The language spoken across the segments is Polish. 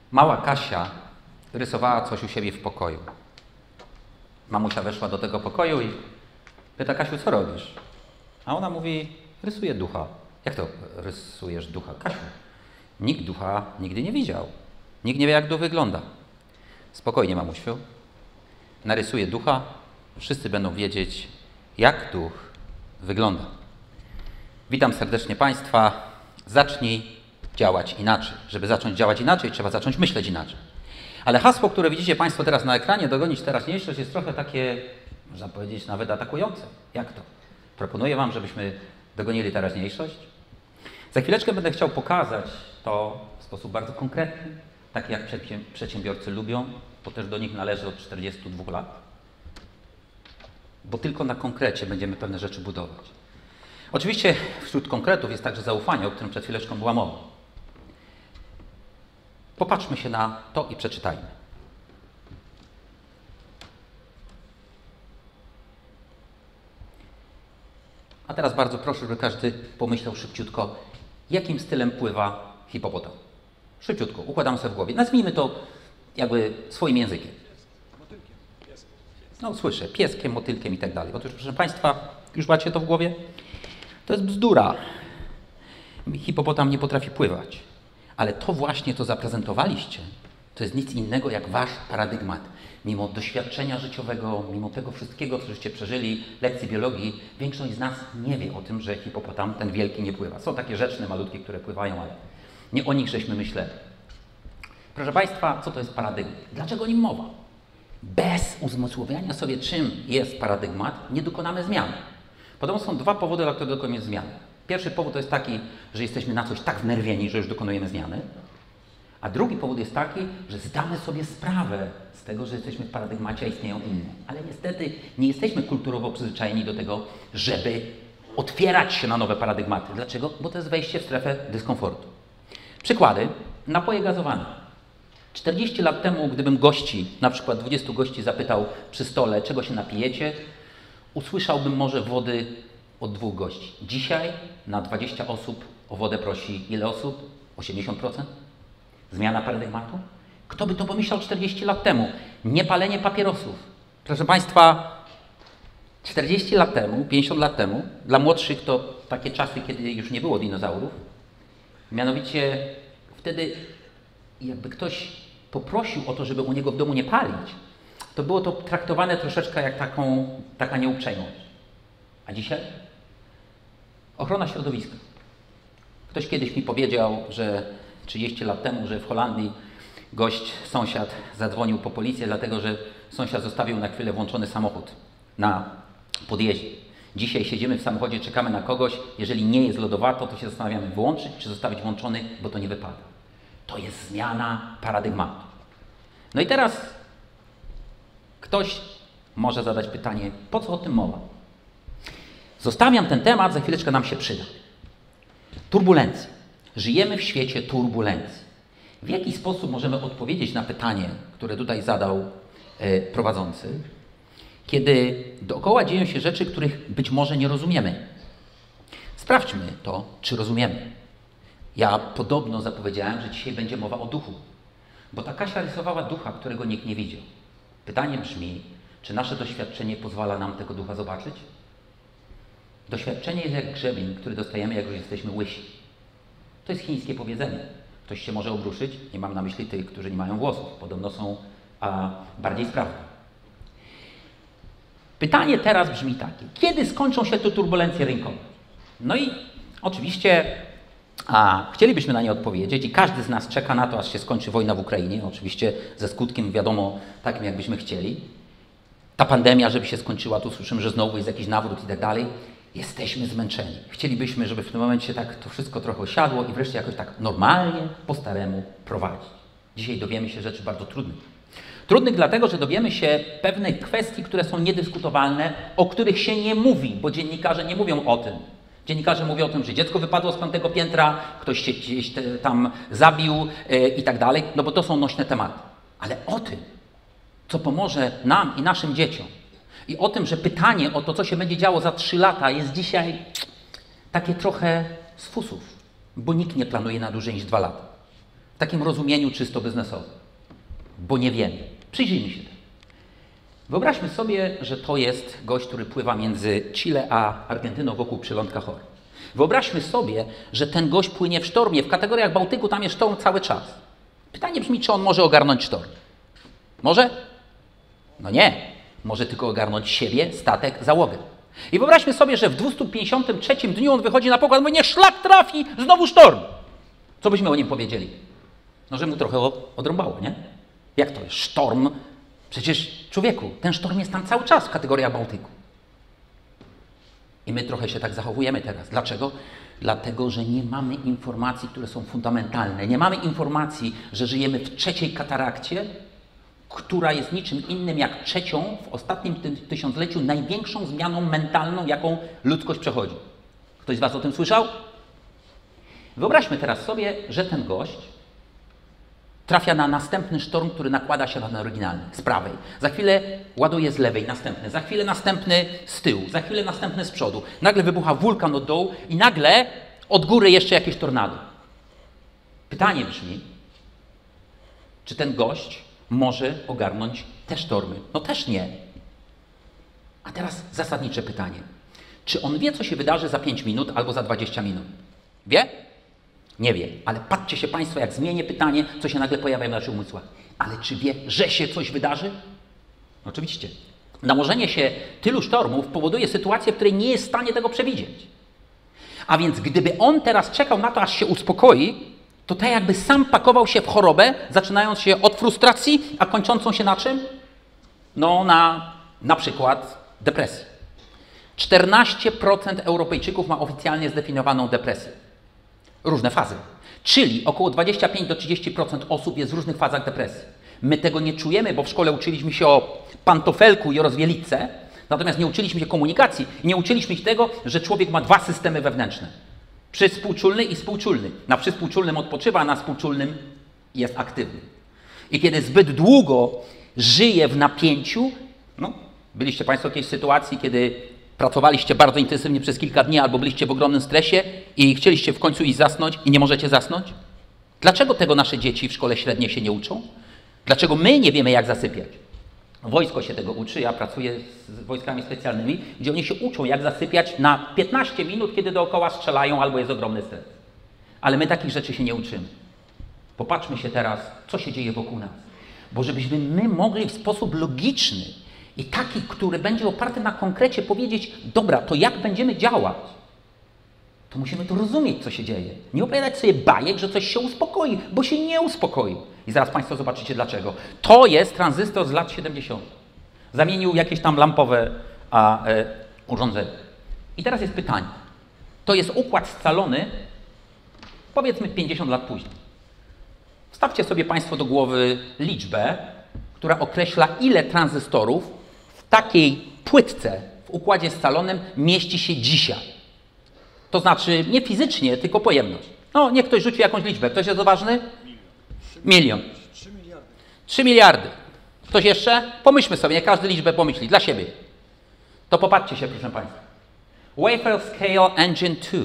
Mała Kasia rysowała coś u siebie w pokoju. Mamusia weszła do tego pokoju i pyta: Kasiu, co robisz? A ona mówi: rysuję ducha. Jak to rysujesz ducha? Kasiu, nikt ducha nigdy nie widział. Nikt nie wie, jak duch wygląda. Spokojnie, mamusiu. Narysuję ducha, wszyscy będą wiedzieć, jak duch wygląda. Witam serdecznie Państwa. Zacznij działać inaczej. Żeby zacząć działać inaczej, trzeba zacząć myśleć inaczej. Ale hasło, które widzicie Państwo teraz na ekranie, dogonić teraźniejszość, jest trochę takie, można powiedzieć, nawet atakujące. Jak to? Proponuję Wam, żebyśmy dogonili teraźniejszość. Za chwileczkę będę chciał pokazać to w sposób bardzo konkretny, taki jak przedsiębiorcy lubią, bo też do nich należy od 42 lat. Bo tylko na konkrecie będziemy pewne rzeczy budować. Oczywiście wśród konkretów jest także zaufanie, o którym przed chwileczką była mowa. Popatrzmy się na to i przeczytajmy. A teraz bardzo proszę, żeby każdy pomyślał szybciutko, jakim stylem pływa hipopotam. Szybciutko, układam sobie w głowie. Nazwijmy to jakby swoim językiem. No słyszę, pieskiem, motylkiem i tak dalej. Otóż, proszę Państwa, już macie to w głowie? To jest bzdura. Hipopotam nie potrafi pływać. Ale to właśnie, co zaprezentowaliście, to jest nic innego jak wasz paradygmat. Mimo doświadczenia życiowego, mimo tego wszystkiego, co żeście przeżyli, lekcji biologii, większość z nas nie wie o tym, że hipopotam ten wielki nie pływa. Są takie rzeczne, malutkie, które pływają, ale nie o nich żeśmy myśleli. Proszę Państwa, co to jest paradygmat? Dlaczego o nim mowa? Bez uzmysłowienia sobie, czym jest paradygmat, nie dokonamy zmiany. Podobno są dwa powody, dla których dokonujemy zmiany. Pierwszy powód to jest taki, że jesteśmy na coś tak wnerwieni, że już dokonujemy zmiany. A drugi powód jest taki, że zdamy sobie sprawę z tego, że jesteśmy w paradygmacie, a istnieją inne. Ale niestety nie jesteśmy kulturowo przyzwyczajeni do tego, żeby otwierać się na nowe paradygmaty. Dlaczego? Bo to jest wejście w strefę dyskomfortu. Przykłady. Napoje gazowane. 40 lat temu, gdybym gości, na przykład 20 gości zapytał przy stole, czego się napijecie, usłyszałbym może wody od 2 gości. Dzisiaj na 20 osób o wodę prosi ile osób? 80%? Zmiana paradygmatu? Kto by to pomyślał 40 lat temu? Niepalenie papierosów. Proszę Państwa, 40 lat temu, 50 lat temu, dla młodszych to takie czasy, kiedy już nie było dinozaurów, mianowicie wtedy jakby ktoś poprosił o to, żeby u niego w domu nie palić, to było to traktowane troszeczkę jak taka nieuprzejmość. A dzisiaj? Ochrona środowiska. Ktoś kiedyś mi powiedział, że 30 lat temu, że w Holandii gość, sąsiad zadzwonił po policję, dlatego że sąsiad zostawił na chwilę włączony samochód na podjeździe. Dzisiaj siedzimy w samochodzie, czekamy na kogoś, jeżeli nie jest lodowato, to się zastanawiamy, wyłączyć czy zostawić włączony, bo to nie wypada. To jest zmiana paradygmatu. No i teraz ktoś może zadać pytanie, po co o tym mowa? Zostawiam ten temat, za chwileczkę nam się przyda. Turbulencje. Żyjemy w świecie turbulencji. W jaki sposób możemy odpowiedzieć na pytanie, które tutaj zadał prowadzący, kiedy dookoła dzieją się rzeczy, których być może nie rozumiemy? Sprawdźmy to, czy rozumiemy. Ja podobno zapowiedziałem, że dzisiaj będzie mowa o duchu, bo ta Kasia rysowała ducha, którego nikt nie widział. Pytanie brzmi, czy nasze doświadczenie pozwala nam tego ducha zobaczyć? Doświadczenie jest jak grzebień, który dostajemy, jak już jesteśmy łysi. To jest chińskie powiedzenie. Ktoś się może obruszyć, nie mam na myśli tych, którzy nie mają włosów. Podobno są bardziej sprawne. Pytanie teraz brzmi takie. Kiedy skończą się te turbulencje rynkowe? No i oczywiście chcielibyśmy na nie odpowiedzieć i każdy z nas czeka na to, aż się skończy wojna w Ukrainie. Oczywiście ze skutkiem wiadomo takim, jakbyśmy chcieli. Ta pandemia, żeby się skończyła, tu słyszymy, że znowu jest jakiś nawrót i tak dalej. Jesteśmy zmęczeni. Chcielibyśmy, żeby w tym momencie tak to wszystko trochę osiadło i wreszcie jakoś tak normalnie, po staremu prowadzić. Dzisiaj dowiemy się rzeczy bardzo trudnych. Trudnych dlatego, że dowiemy się pewnych kwestii, które są niedyskutowalne, o których się nie mówi, bo dziennikarze nie mówią o tym. Dziennikarze mówią o tym, że dziecko wypadło z 5. piętra, ktoś się gdzieś tam zabił i tak dalej, no bo to są nośne tematy. Ale o tym, co pomoże nam i naszym dzieciom, i o tym, że pytanie o to, co się będzie działo za 3 lata, jest dzisiaj takie trochę z fusów, bo nikt nie planuje na dłużej niż 2 lata. takim rozumieniu czysto biznesowym, bo nie wiemy. Przyjrzyjmy się temu. Wyobraźmy sobie, że to jest gość, który pływa między Chile a Argentyną wokół przylądka Chor. Wyobraźmy sobie, że ten gość płynie w sztormie. W kategoriach Bałtyku tam jest sztorm cały czas. Pytanie brzmi, czy on może ogarnąć sztorm? Może? No nie. Może tylko ogarnąć siebie, statek, załogę. I wyobraźmy sobie, że w 253 dniu on wychodzi na pokład i mówi, niech szlak trafi, znowu sztorm. Co byśmy o nim powiedzieli? No, że mu trochę odrąbało, nie? Jak to jest? Sztorm? Przecież, człowieku, ten sztorm jest tam cały czas w kategoriach Bałtyku. I my trochę się tak zachowujemy teraz. Dlaczego? Dlatego, że nie mamy informacji, które są fundamentalne. Nie mamy informacji, że żyjemy w trzeciej katarakcie, która jest niczym innym jak trzecią w ostatnim tysiącleciu największą zmianą mentalną, jaką ludzkość przechodzi. Ktoś z Was o tym słyszał? Wyobraźmy teraz sobie, że ten gość trafia na następny sztorm, który nakłada się na ten oryginalny, z prawej. Za chwilę ładuje z lewej, następny. Za chwilę następny z tyłu. Za chwilę następny z przodu. Nagle wybucha wulkan od dołu i nagle od góry jeszcze jakieś tornado. Pytanie brzmi, czy ten gość może ogarnąć te sztormy? No też nie. A teraz zasadnicze pytanie. Czy on wie, co się wydarzy za 5 minut albo za 20 minut? Wie? Nie wie. Ale patrzcie się Państwo, jak zmienię pytanie, co się nagle pojawia w naszych umysłach. Ale czy wie, że się coś wydarzy? Oczywiście. Nałożenie się tylu sztormów powoduje sytuację, w której nie jest w stanie tego przewidzieć. A więc gdyby on teraz czekał na to, aż się uspokoi, to tak jakby sam pakował się w chorobę, zaczynając się od frustracji, a kończącą się na czym? No na przykład depresji. 14% Europejczyków ma oficjalnie zdefiniowaną depresję. Różne fazy. Czyli około 25 do 30% osób jest w różnych fazach depresji. My tego nie czujemy, bo w szkole uczyliśmy się o pantofelku i o rozwielitce, natomiast nie uczyliśmy się komunikacji i nie uczyliśmy się tego, że człowiek ma dwa systemy wewnętrzne. Przyspółczulny i współczulny. Na przyspółczulnym odpoczywa, a na współczulnym jest aktywny. I kiedy zbyt długo żyje w napięciu, no, byliście Państwo w jakiejś sytuacji, kiedy pracowaliście bardzo intensywnie przez kilka dni albo byliście w ogromnym stresie i chcieliście w końcu iść zasnąć i nie możecie zasnąć? Dlaczego tego nasze dzieci w szkole średniej się nie uczą? Dlaczego my nie wiemy, jak zasypiać? Wojsko się tego uczy, ja pracuję z wojskami specjalnymi, gdzie oni się uczą, jak zasypiać na 15 minut, kiedy dookoła strzelają albo jest ogromny stres. Ale my takich rzeczy się nie uczymy. Popatrzmy się teraz, co się dzieje wokół nas. Bo żebyśmy my mogli w sposób logiczny i taki, który będzie oparty na konkrecie powiedzieć, dobra, to jak będziemy działać, to musimy to rozumieć, co się dzieje. Nie opowiadać sobie bajek, że coś się uspokoi, bo się nie uspokoi. I zaraz Państwo zobaczycie dlaczego. To jest tranzystor z lat 70. Zamienił jakieś tam lampowe urządzenie. I teraz jest pytanie. To jest układ scalony, powiedzmy 50 lat później. Wstawcie sobie Państwo do głowy liczbę, która określa, ile tranzystorów w takiej płytce w układzie scalonym mieści się dzisiaj. To znaczy nie fizycznie, tylko pojemność. No, niech ktoś rzuci jakąś liczbę. Ktoś jest odważny? Milion. 3 miliardy. 3 miliardy. Ktoś jeszcze? Pomyślmy sobie, niech każdy liczbę pomyśli. Dla siebie. To popatrzcie się, proszę Państwa. Wafer Scale Engine 2.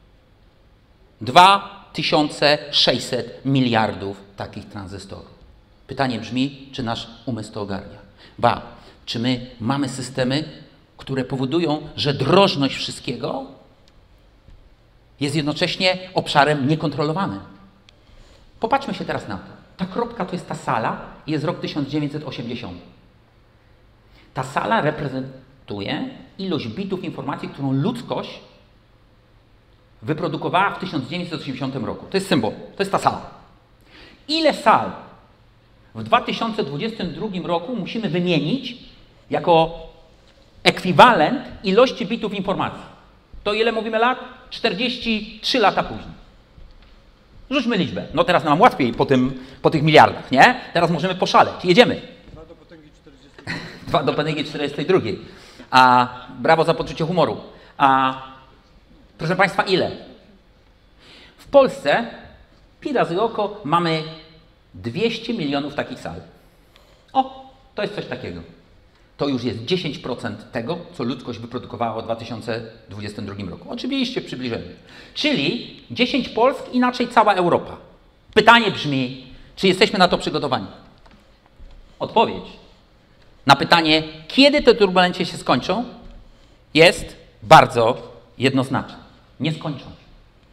2600 miliardów takich tranzystorów. Pytanie brzmi, czy nasz umysł to ogarnia? Czy my mamy systemy, które powodują, że drożność wszystkiego jest jednocześnie obszarem niekontrolowanym. Popatrzmy się teraz na to. Ta kropka to jest ta sala i jest rok 1980. Ta sala reprezentuje ilość bitów informacji, którą ludzkość wyprodukowała w 1980 roku. To jest symbol, to jest ta sala. Ile sal w 2022 roku musimy wymienić jako ekwiwalent ilości bitów informacji? To ile mówimy lat? 43 lata później. Rzućmy liczbę. No teraz nam łatwiej po tych miliardach, nie? Teraz możemy poszaleć. Jedziemy. 2 do potęgi 40. 2 do potęgi 42. Brawo za poczucie humoru. Proszę Państwa, ile? W Polsce, pi razy oko, mamy 200 milionów takich sal. O, to jest coś takiego. To już jest 10% tego, co ludzkość wyprodukowała w 2022 roku. Oczywiście w przybliżeniu. Czyli 10 Polsk, inaczej cała Europa. Pytanie brzmi, czy jesteśmy na to przygotowani? Odpowiedź na pytanie, kiedy te turbulencje się skończą, jest bardzo jednoznaczna. Nie skończą się.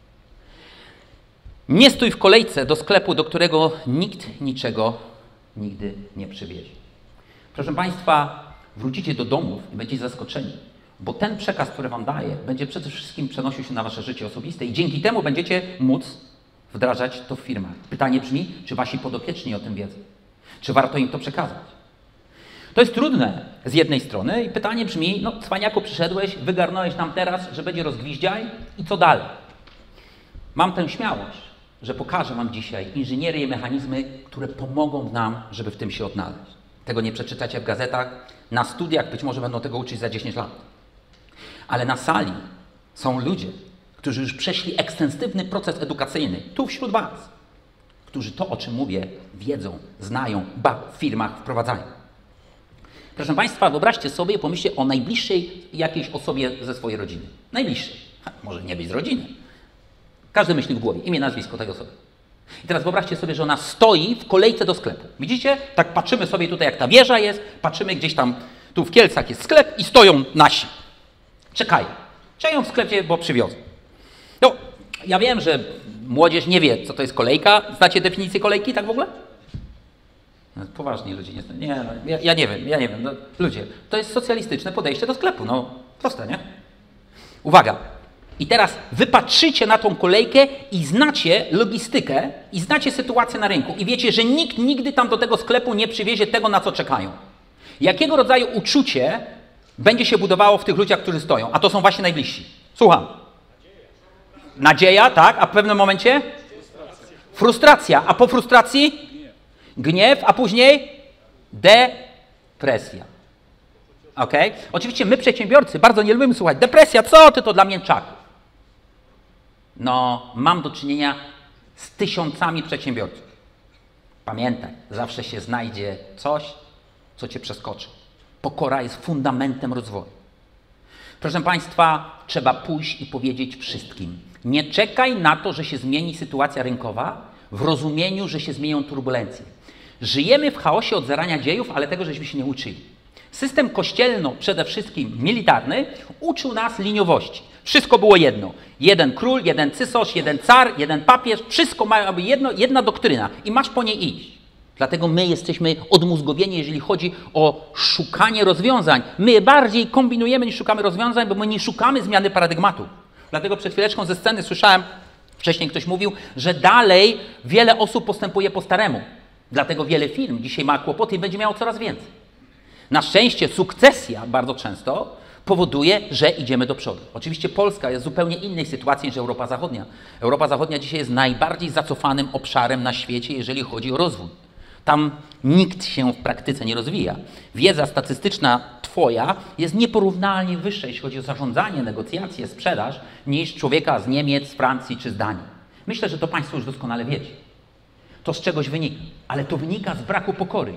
Nie stój w kolejce do sklepu, do którego nikt niczego nigdy nie przywiezie. Proszę Państwa, wrócicie do domów i będziecie zaskoczeni, bo ten przekaz, który Wam daję, będzie przede wszystkim przenosił się na Wasze życie osobiste i dzięki temu będziecie móc wdrażać to w firmach. Pytanie brzmi, czy Wasi podopieczni o tym wiedzą? Czy warto im to przekazać? To jest trudne z jednej strony i pytanie brzmi, no cwaniaku przyszedłeś, wygarnąłeś nam teraz, że będzie rozgwiździaj i co dalej? Mam tę śmiałość, że pokażę Wam dzisiaj inżynierię i mechanizmy, które pomogą nam, żeby w tym się odnaleźć. Tego nie przeczytacie w gazetach, na studiach być może będą tego uczyć za 10 lat. Ale na sali są ludzie, którzy już przeszli ekstensywny proces edukacyjny, tu wśród Was, którzy to, o czym mówię, wiedzą, znają, w firmach wprowadzają. Proszę Państwa, wyobraźcie sobie, pomyślcie o najbliższej jakiejś osobie ze swojej rodziny. Najbliższej. Może nie być z rodziny. Każdy myśli w głowie, imię, nazwisko tej osoby. I teraz wyobraźcie sobie, że ona stoi w kolejce do sklepu. Widzicie? Tak patrzymy sobie tutaj, jak ta wieża jest, patrzymy gdzieś tam, tu w Kielcach jest sklep i stoją nasi. Czekają. Czekają w sklepie, bo przywiozą. No, ja wiem, że młodzież nie wie, co to jest kolejka. Znacie definicję kolejki tak w ogóle? No, poważnie ludzie nie znają. Nie, no, ja nie wiem. No, ludzie, to jest socjalistyczne podejście do sklepu. No, proste, nie? Uwaga. I teraz wy patrzycie na tą kolejkę i znacie logistykę i znacie sytuację na rynku i wiecie, że nikt nigdy tam do tego sklepu nie przywiezie tego, na co czekają. Jakiego rodzaju uczucie będzie się budowało w tych ludziach, którzy stoją? A to są właśnie najbliżsi. Słucham. Nadzieja, tak? A w pewnym momencie? Frustracja. A po frustracji? Gniew. A później? Depresja. Okay? Oczywiście my, przedsiębiorcy, bardzo nie lubimy słuchać. Depresja, co ty to dla mięczaków? No, mam do czynienia z tysiącami przedsiębiorców. Pamiętaj, zawsze się znajdzie coś, co cię przeskoczy. Pokora jest fundamentem rozwoju. Proszę Państwa, trzeba pójść i powiedzieć wszystkim. Nie czekaj na to, że się zmieni sytuacja rynkowa w rozumieniu, że się zmienią turbulencje. Żyjemy w chaosie od zarania dziejów, ale tego żeśmy się nie uczyli. System kościelno, przede wszystkim militarny, uczył nas liniowości. Wszystko było jedno. Jeden król, jeden cysarz, jeden car, jeden papież. Wszystko ma jedna doktryna i masz po niej iść. Dlatego my jesteśmy odmózgowieni, jeżeli chodzi o szukanie rozwiązań. My bardziej kombinujemy niż szukamy rozwiązań, bo my nie szukamy zmiany paradygmatu. Dlatego przed chwileczką ze sceny słyszałem, wcześniej ktoś mówił, że dalej wiele osób postępuje po staremu. Dlatego wiele firm dzisiaj ma kłopoty i będzie miało coraz więcej. Na szczęście sukcesja bardzo często powoduje, że idziemy do przodu. Oczywiście Polska jest w zupełnie innej sytuacji niż Europa Zachodnia. Europa Zachodnia dzisiaj jest najbardziej zacofanym obszarem na świecie, jeżeli chodzi o rozwój. Tam nikt się w praktyce nie rozwija. Wiedza statystyczna Twoja jest nieporównalnie wyższa, jeśli chodzi o zarządzanie, negocjacje, sprzedaż, niż człowieka z Niemiec, z Francji czy z Danii. Myślę, że to Państwo już doskonale wiecie. To z czegoś wynika, ale to wynika z braku pokory.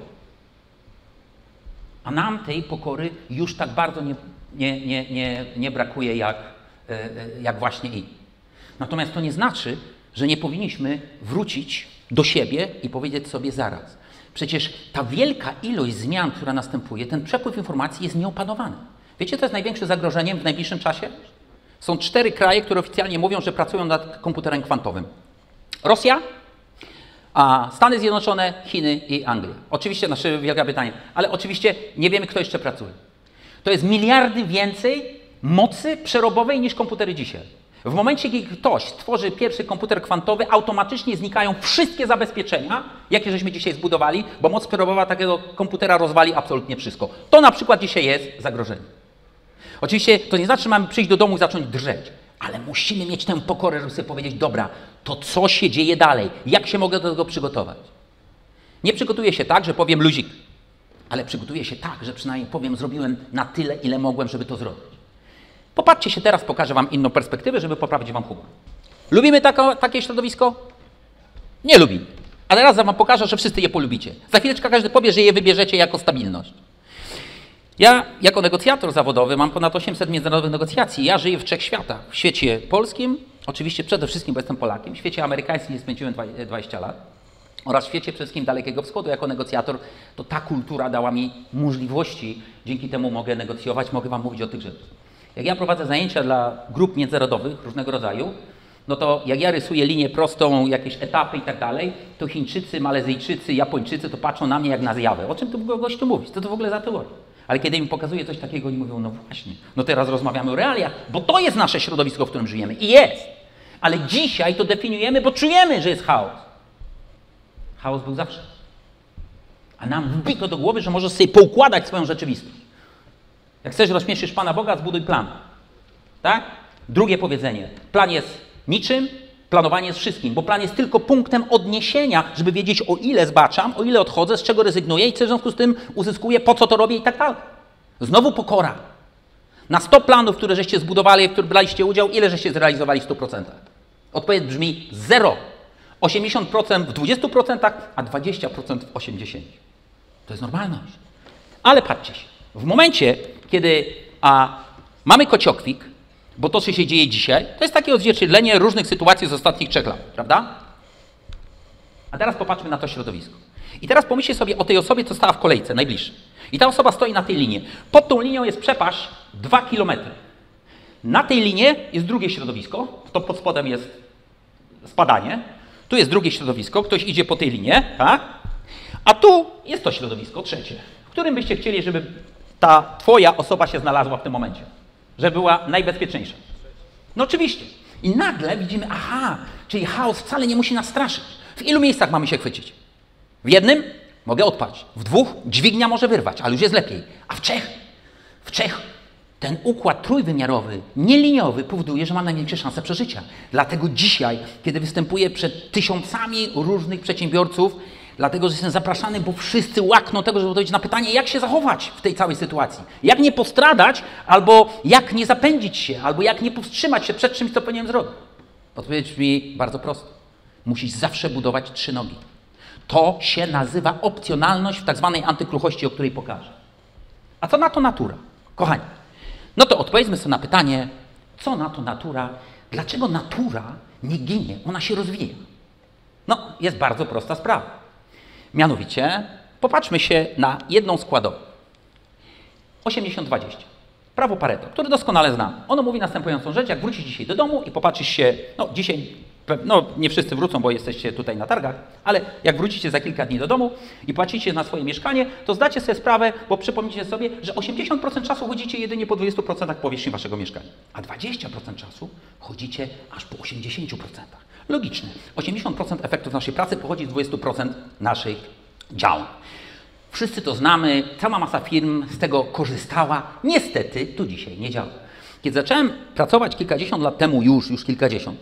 A nam tej pokory już tak bardzo nie brakuje jak właśnie i. Natomiast to nie znaczy, że nie powinniśmy wrócić do siebie i powiedzieć sobie zaraz. Przecież ta wielka ilość zmian, która następuje, ten przepływ informacji jest nieopanowany. Wiecie, co jest największym zagrożeniem w najbliższym czasie? Są 4 kraje, które oficjalnie mówią, że pracują nad komputerem kwantowym. Rosja, a Stany Zjednoczone, Chiny i Anglia. Oczywiście, Wielka Brytania, ale oczywiście nie wiemy, kto jeszcze pracuje. To jest miliardy więcej mocy przerobowej niż komputery dzisiaj. W momencie, kiedy ktoś stworzy pierwszy komputer kwantowy, automatycznie znikają wszystkie zabezpieczenia, jakie żeśmy dzisiaj zbudowali, bo moc przerobowa takiego komputera rozwali absolutnie wszystko. To na przykład dzisiaj jest zagrożenie. Oczywiście to nie znaczy, że mamy przyjść do domu i zacząć drżeć, ale musimy mieć tę pokorę, żeby sobie powiedzieć, dobra, to co się dzieje dalej? Jak się mogę do tego przygotować? Nie przygotuję się tak, że powiem luzik, ale przygotuję się tak, że przynajmniej powiem, zrobiłem na tyle, ile mogłem, żeby to zrobić. Popatrzcie się teraz, pokażę Wam inną perspektywę, żeby poprawić Wam humor. Lubimy takie środowisko? Nie lubimy. Ale raz Wam pokażę, że wszyscy je polubicie. Za chwileczkę każdy powie, że je wybierzecie jako stabilność. Ja jako negocjator zawodowy mam ponad 800 międzynarodowych negocjacji. Ja żyję w 3 światach. W świecie polskim, oczywiście przede wszystkim, bo jestem Polakiem, w świecie amerykańskim spędziłem 20 lat oraz w świecie przede wszystkim Dalekiego Wschodu jako negocjator, to ta kultura dała mi możliwości, dzięki temu mogę negocjować, mogę Wam mówić o tych rzeczach. Jak ja prowadzę zajęcia dla grup międzynarodowych różnego rodzaju, no to jak ja rysuję linię prostą, jakieś etapy i tak dalej, to Chińczycy, Malezyjczycy, Japończycy to patrzą na mnie jak na zjawę. O czym tu w ogóle gościu mówisz? Co to w ogóle za teoria? Ale kiedy im pokazuję coś takiego, oni mówią, no właśnie, no teraz rozmawiamy o realiach, bo to jest nasze środowisko, w którym żyjemy. I jest. Ale dzisiaj to definiujemy, bo czujemy, że jest chaos. Chaos był zawsze. A nam wbito do głowy, że możesz sobie poukładać swoją rzeczywistość. Jak chcesz rozśmieszyć Pana Boga, zbuduj plan. Tak? Drugie powiedzenie. Plan jest niczym, planowanie jest wszystkim, bo plan jest tylko punktem odniesienia, żeby wiedzieć, o ile zbaczam, o ile odchodzę, z czego rezygnuję i co w związku z tym uzyskuję, po co to robię i tak dalej. Znowu pokora. Na 100 planów, które żeście zbudowali, w których braliście udział, ile żeście zrealizowali w 100%? Odpowiedź brzmi 0. 80% w 20%, a 20% w 80%. To jest normalność. Ale patrzcie się, w momencie, kiedy mamy kociokwik, bo to, co się dzieje dzisiaj, to jest takie odzwierciedlenie różnych sytuacji z ostatnich 3 lat, prawda? A teraz popatrzmy na to środowisko. I teraz pomyślcie sobie o tej osobie, co stała w kolejce, najbliższej. I ta osoba stoi na tej linii. Pod tą linią jest przepaść 2 km. Na tej linie jest drugie środowisko, to pod spodem jest spadanie. Tu jest drugie środowisko, ktoś idzie po tej linie, tak? A tu jest to środowisko trzecie, w którym byście chcieli, żeby ta twoja osoba się znalazła w tym momencie. Żeby była najbezpieczniejsza. No oczywiście. I nagle widzimy, aha, czyli chaos wcale nie musi nas straszyć. W ilu miejscach mamy się chwycić? W jednym mogę odpaść, w 2 dźwignia może wyrwać, ale już jest lepiej. A w 3 ten układ trójwymiarowy, nieliniowy powoduje, że mam największe szanse przeżycia. Dlatego dzisiaj, kiedy występuję przed tysiącami różnych przedsiębiorców, dlatego, że jestem zapraszany, bo wszyscy łakną tego, żeby odpowiedzieć na pytanie, jak się zachować w tej całej sytuacji. Jak nie postradać, albo jak nie zapędzić się, albo jak nie powstrzymać się przed czymś, co powinienem zrobić. Odpowiedź mi bardzo prosta. Musisz zawsze budować 3 nogi. To się nazywa opcjonalność w tak zwanej antykruchości, o której pokażę. A co na to natura? Kochani, no to odpowiedzmy sobie na pytanie, co na to natura, dlaczego natura nie ginie, ona się rozwija. No, jest bardzo prosta sprawa. Mianowicie, popatrzmy się na jedną składową. 80-20. Prawo Pareto, które doskonale znamy. Ono mówi następującą rzecz, jak wrócisz dzisiaj do domu i popatrzysz się, no dzisiaj, no nie wszyscy wrócą, bo jesteście tutaj na targach, ale jak wrócicie za kilka dni do domu i patrzycie na swoje mieszkanie, to zdacie sobie sprawę, bo przypomnijcie sobie, że 80% czasu chodzicie jedynie po 20% powierzchni waszego mieszkania, a 20% czasu chodzicie aż po 80%. Logiczne. 80% efektów naszej pracy pochodzi z 20% naszych działań. Wszyscy to znamy, cała masa firm z tego korzystała. Niestety to dzisiaj nie działa. Kiedy zacząłem pracować kilkadziesiąt lat temu, już kilkadziesiąt,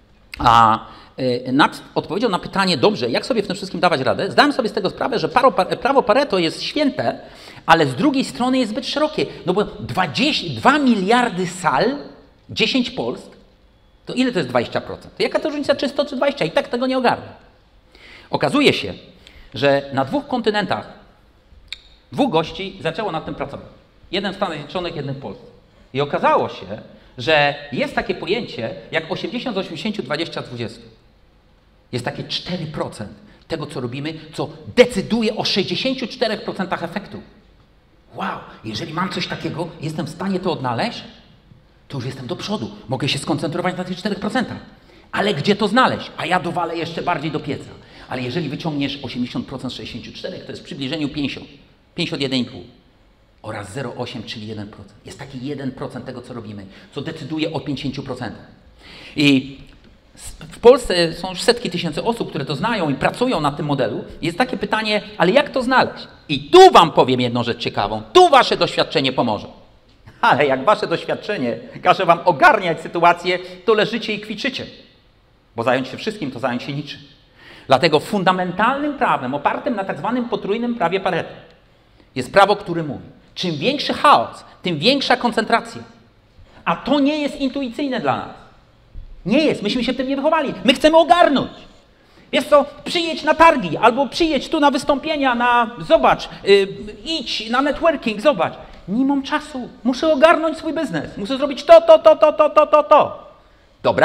nad odpowiedzią na pytanie, dobrze, jak sobie w tym wszystkim dawać radę, zdałem sobie z tego sprawę, że prawo Pareto jest święte, ale z drugiej strony jest zbyt szerokie. No bo 2 miliardy sal, 10 Polsk, to ile to jest 20%? To jaka to różnica, czy 100, czy 20? I tak tego nie ogarnę. Okazuje się, że na 2 kontynentach 2 gości zaczęło nad tym pracować. Jeden w Stanach Zjednoczonych, jeden w Polsce. I okazało się, że jest takie pojęcie jak 80, 80, 20, 20. Jest takie 4% tego, co robimy, co decyduje o 64% efektu. Wow, jeżeli mam coś takiego, jestem w stanie to odnaleźć, to już jestem do przodu. Mogę się skoncentrować na tych 4%. Ale gdzie to znaleźć? A ja dowalę jeszcze bardziej do pieca. Ale jeżeli wyciągniesz 80% z 64, to jest w przybliżeniu 50. 51,5 oraz 0,8, czyli 1%. Jest taki 1% tego, co robimy, co decyduje o 50%. I w Polsce są już setki tysięcy osób, które to znają i pracują na tym modelu. Jest takie pytanie, ale jak to znaleźć? I tu wam powiem jedną rzecz ciekawą. Tu wasze doświadczenie pomoże. Ale jak wasze doświadczenie każe wam ogarniać sytuację, to leżycie i kwiczycie. Bo zająć się wszystkim, to zająć się niczym. Dlatego fundamentalnym prawem, opartym na tak zwanym potrójnym prawie Pareto, jest prawo, które mówi, czym większy chaos, tym większa koncentracja. A to nie jest intuicyjne dla nas. Nie jest, myśmy się w tym nie wychowali. My chcemy ogarnąć. Wiesz co, przyjedź na targi, albo przyjedź tu na wystąpienia, zobacz, idź na networking, zobacz. Nie mam czasu, muszę ogarnąć swój biznes, muszę zrobić to. Dobra,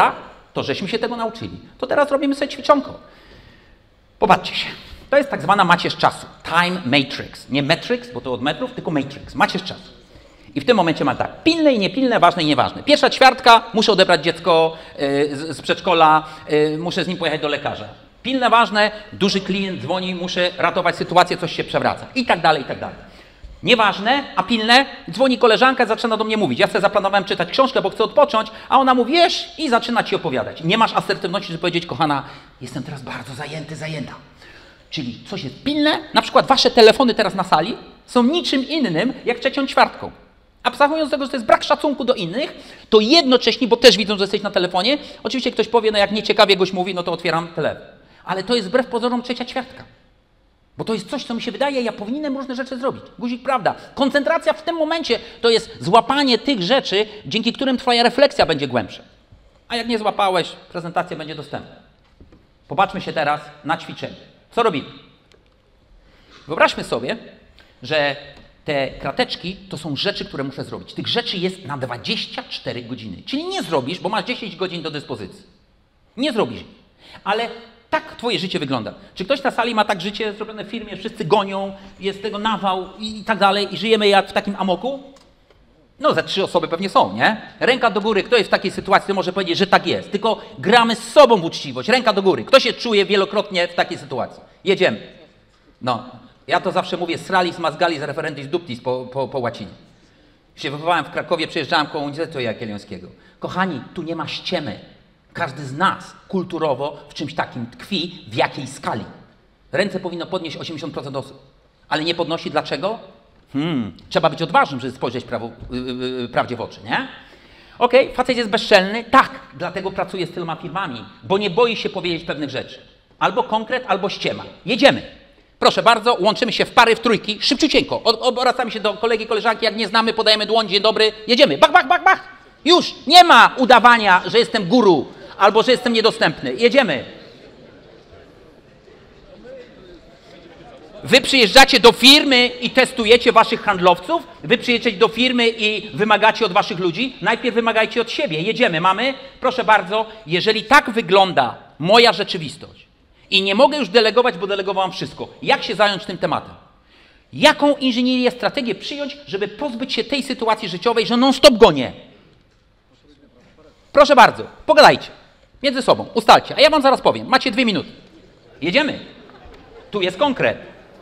To żeśmy się tego nauczyli. To teraz robimy sobie ćwiczonko. Popatrzcie się. To jest tak zwana macierz czasu. Time matrix. Nie matrix, bo to od metrów, tylko matrix. Macierz czasu. I w tym momencie mam tak. Pilne i niepilne, ważne i nieważne. Pierwsza ćwiartka, muszę odebrać dziecko z przedszkola, muszę z nim pojechać do lekarza. Pilne, ważne, duży klient dzwoni, muszę ratować sytuację, coś się przewraca. I tak dalej, i tak dalej. Nieważne, a pilne, dzwoni koleżanka, zaczyna do mnie mówić. Ja sobie zaplanowałem czytać książkę, bo chcę odpocząć, a ona mówi, wiesz, i zaczyna ci opowiadać. Nie masz asertywności, żeby powiedzieć, kochana, jestem teraz bardzo zajęta. Czyli coś jest pilne, na przykład wasze telefony teraz na sali są niczym innym jak trzecią ćwiartką. Abstrahując z tego, że to jest brak szacunku do innych, to jednocześnie, bo też widzą, że jesteś na telefonie, oczywiście ktoś powie, no jak nieciekawie goś mówi, no to otwieram telefon. Ale to jest wbrew pozorom trzecia ćwiartka. Bo to jest coś, co mi się wydaje, ja powinienem różne rzeczy zrobić. Guzik, prawda. Koncentracja w tym momencie to jest złapanie tych rzeczy, dzięki którym twoja refleksja będzie głębsza. A jak nie złapałeś, prezentacja będzie dostępna. Popatrzmy się teraz na ćwiczenie. Co robimy? Wyobraźmy sobie, że te krateczki to są rzeczy, które muszę zrobić. Tych rzeczy jest na 24 godziny. Czyli nie zrobisz, bo masz 10 godzin do dyspozycji. Nie zrobisz. Ale tak twoje życie wygląda. Czy ktoś na sali ma tak życie zrobione w firmie, wszyscy gonią, jest tego nawał i tak dalej i żyjemy jak w takim amoku? No, ze 3 osoby pewnie są, nie? Ręka do góry, kto jest w takiej sytuacji, może powiedzieć, że tak jest. Tylko gramy z sobą w uczciwość. Ręka do góry. Kto się czuje wielokrotnie w takiej sytuacji? Jedziemy. No, ja to zawsze mówię sralis mazgalis referendis duptis po łacinie. Się wychowałem w Krakowie, przejeżdżałem koło Uniwersytetu Jagiellońskiego. Kochani, tu nie ma ściemy. Każdy z nas kulturowo w czymś takim tkwi, w jakiej skali. Ręce powinno podnieść 80% osób. Ale nie podnosi dlaczego? Trzeba być odważnym, żeby spojrzeć prawdzie w oczy, nie? Okej, facet jest bezczelny? Tak, dlatego pracuje z tyloma firmami, bo nie boi się powiedzieć pewnych rzeczy. Albo konkret, albo ściema. Jedziemy. Proszę bardzo, łączymy się w pary, w trójki, szybciuteńko. Obracamy się do kolegi, koleżanki, jak nie znamy, podajemy dłoń, dzień dobry, jedziemy. Bach, bach, bach, bach. Już, nie ma udawania, że jestem guru, albo że jestem niedostępny. Jedziemy. Wy przyjeżdżacie do firmy i testujecie waszych handlowców? Wy przyjeżdżacie do firmy i wymagacie od waszych ludzi? Najpierw wymagajcie od siebie. Jedziemy, mamy? Proszę bardzo, jeżeli tak wygląda moja rzeczywistość i nie mogę już delegować, bo delegowałam wszystko, jak się zająć tym tematem? Jaką inżynierię, strategię przyjąć, żeby pozbyć się tej sytuacji życiowej, że non-stop gonię? Proszę bardzo, pogadajcie między sobą, ustalcie, a ja wam zaraz powiem. Macie 2 minuty. Jedziemy. Tu jest konkret.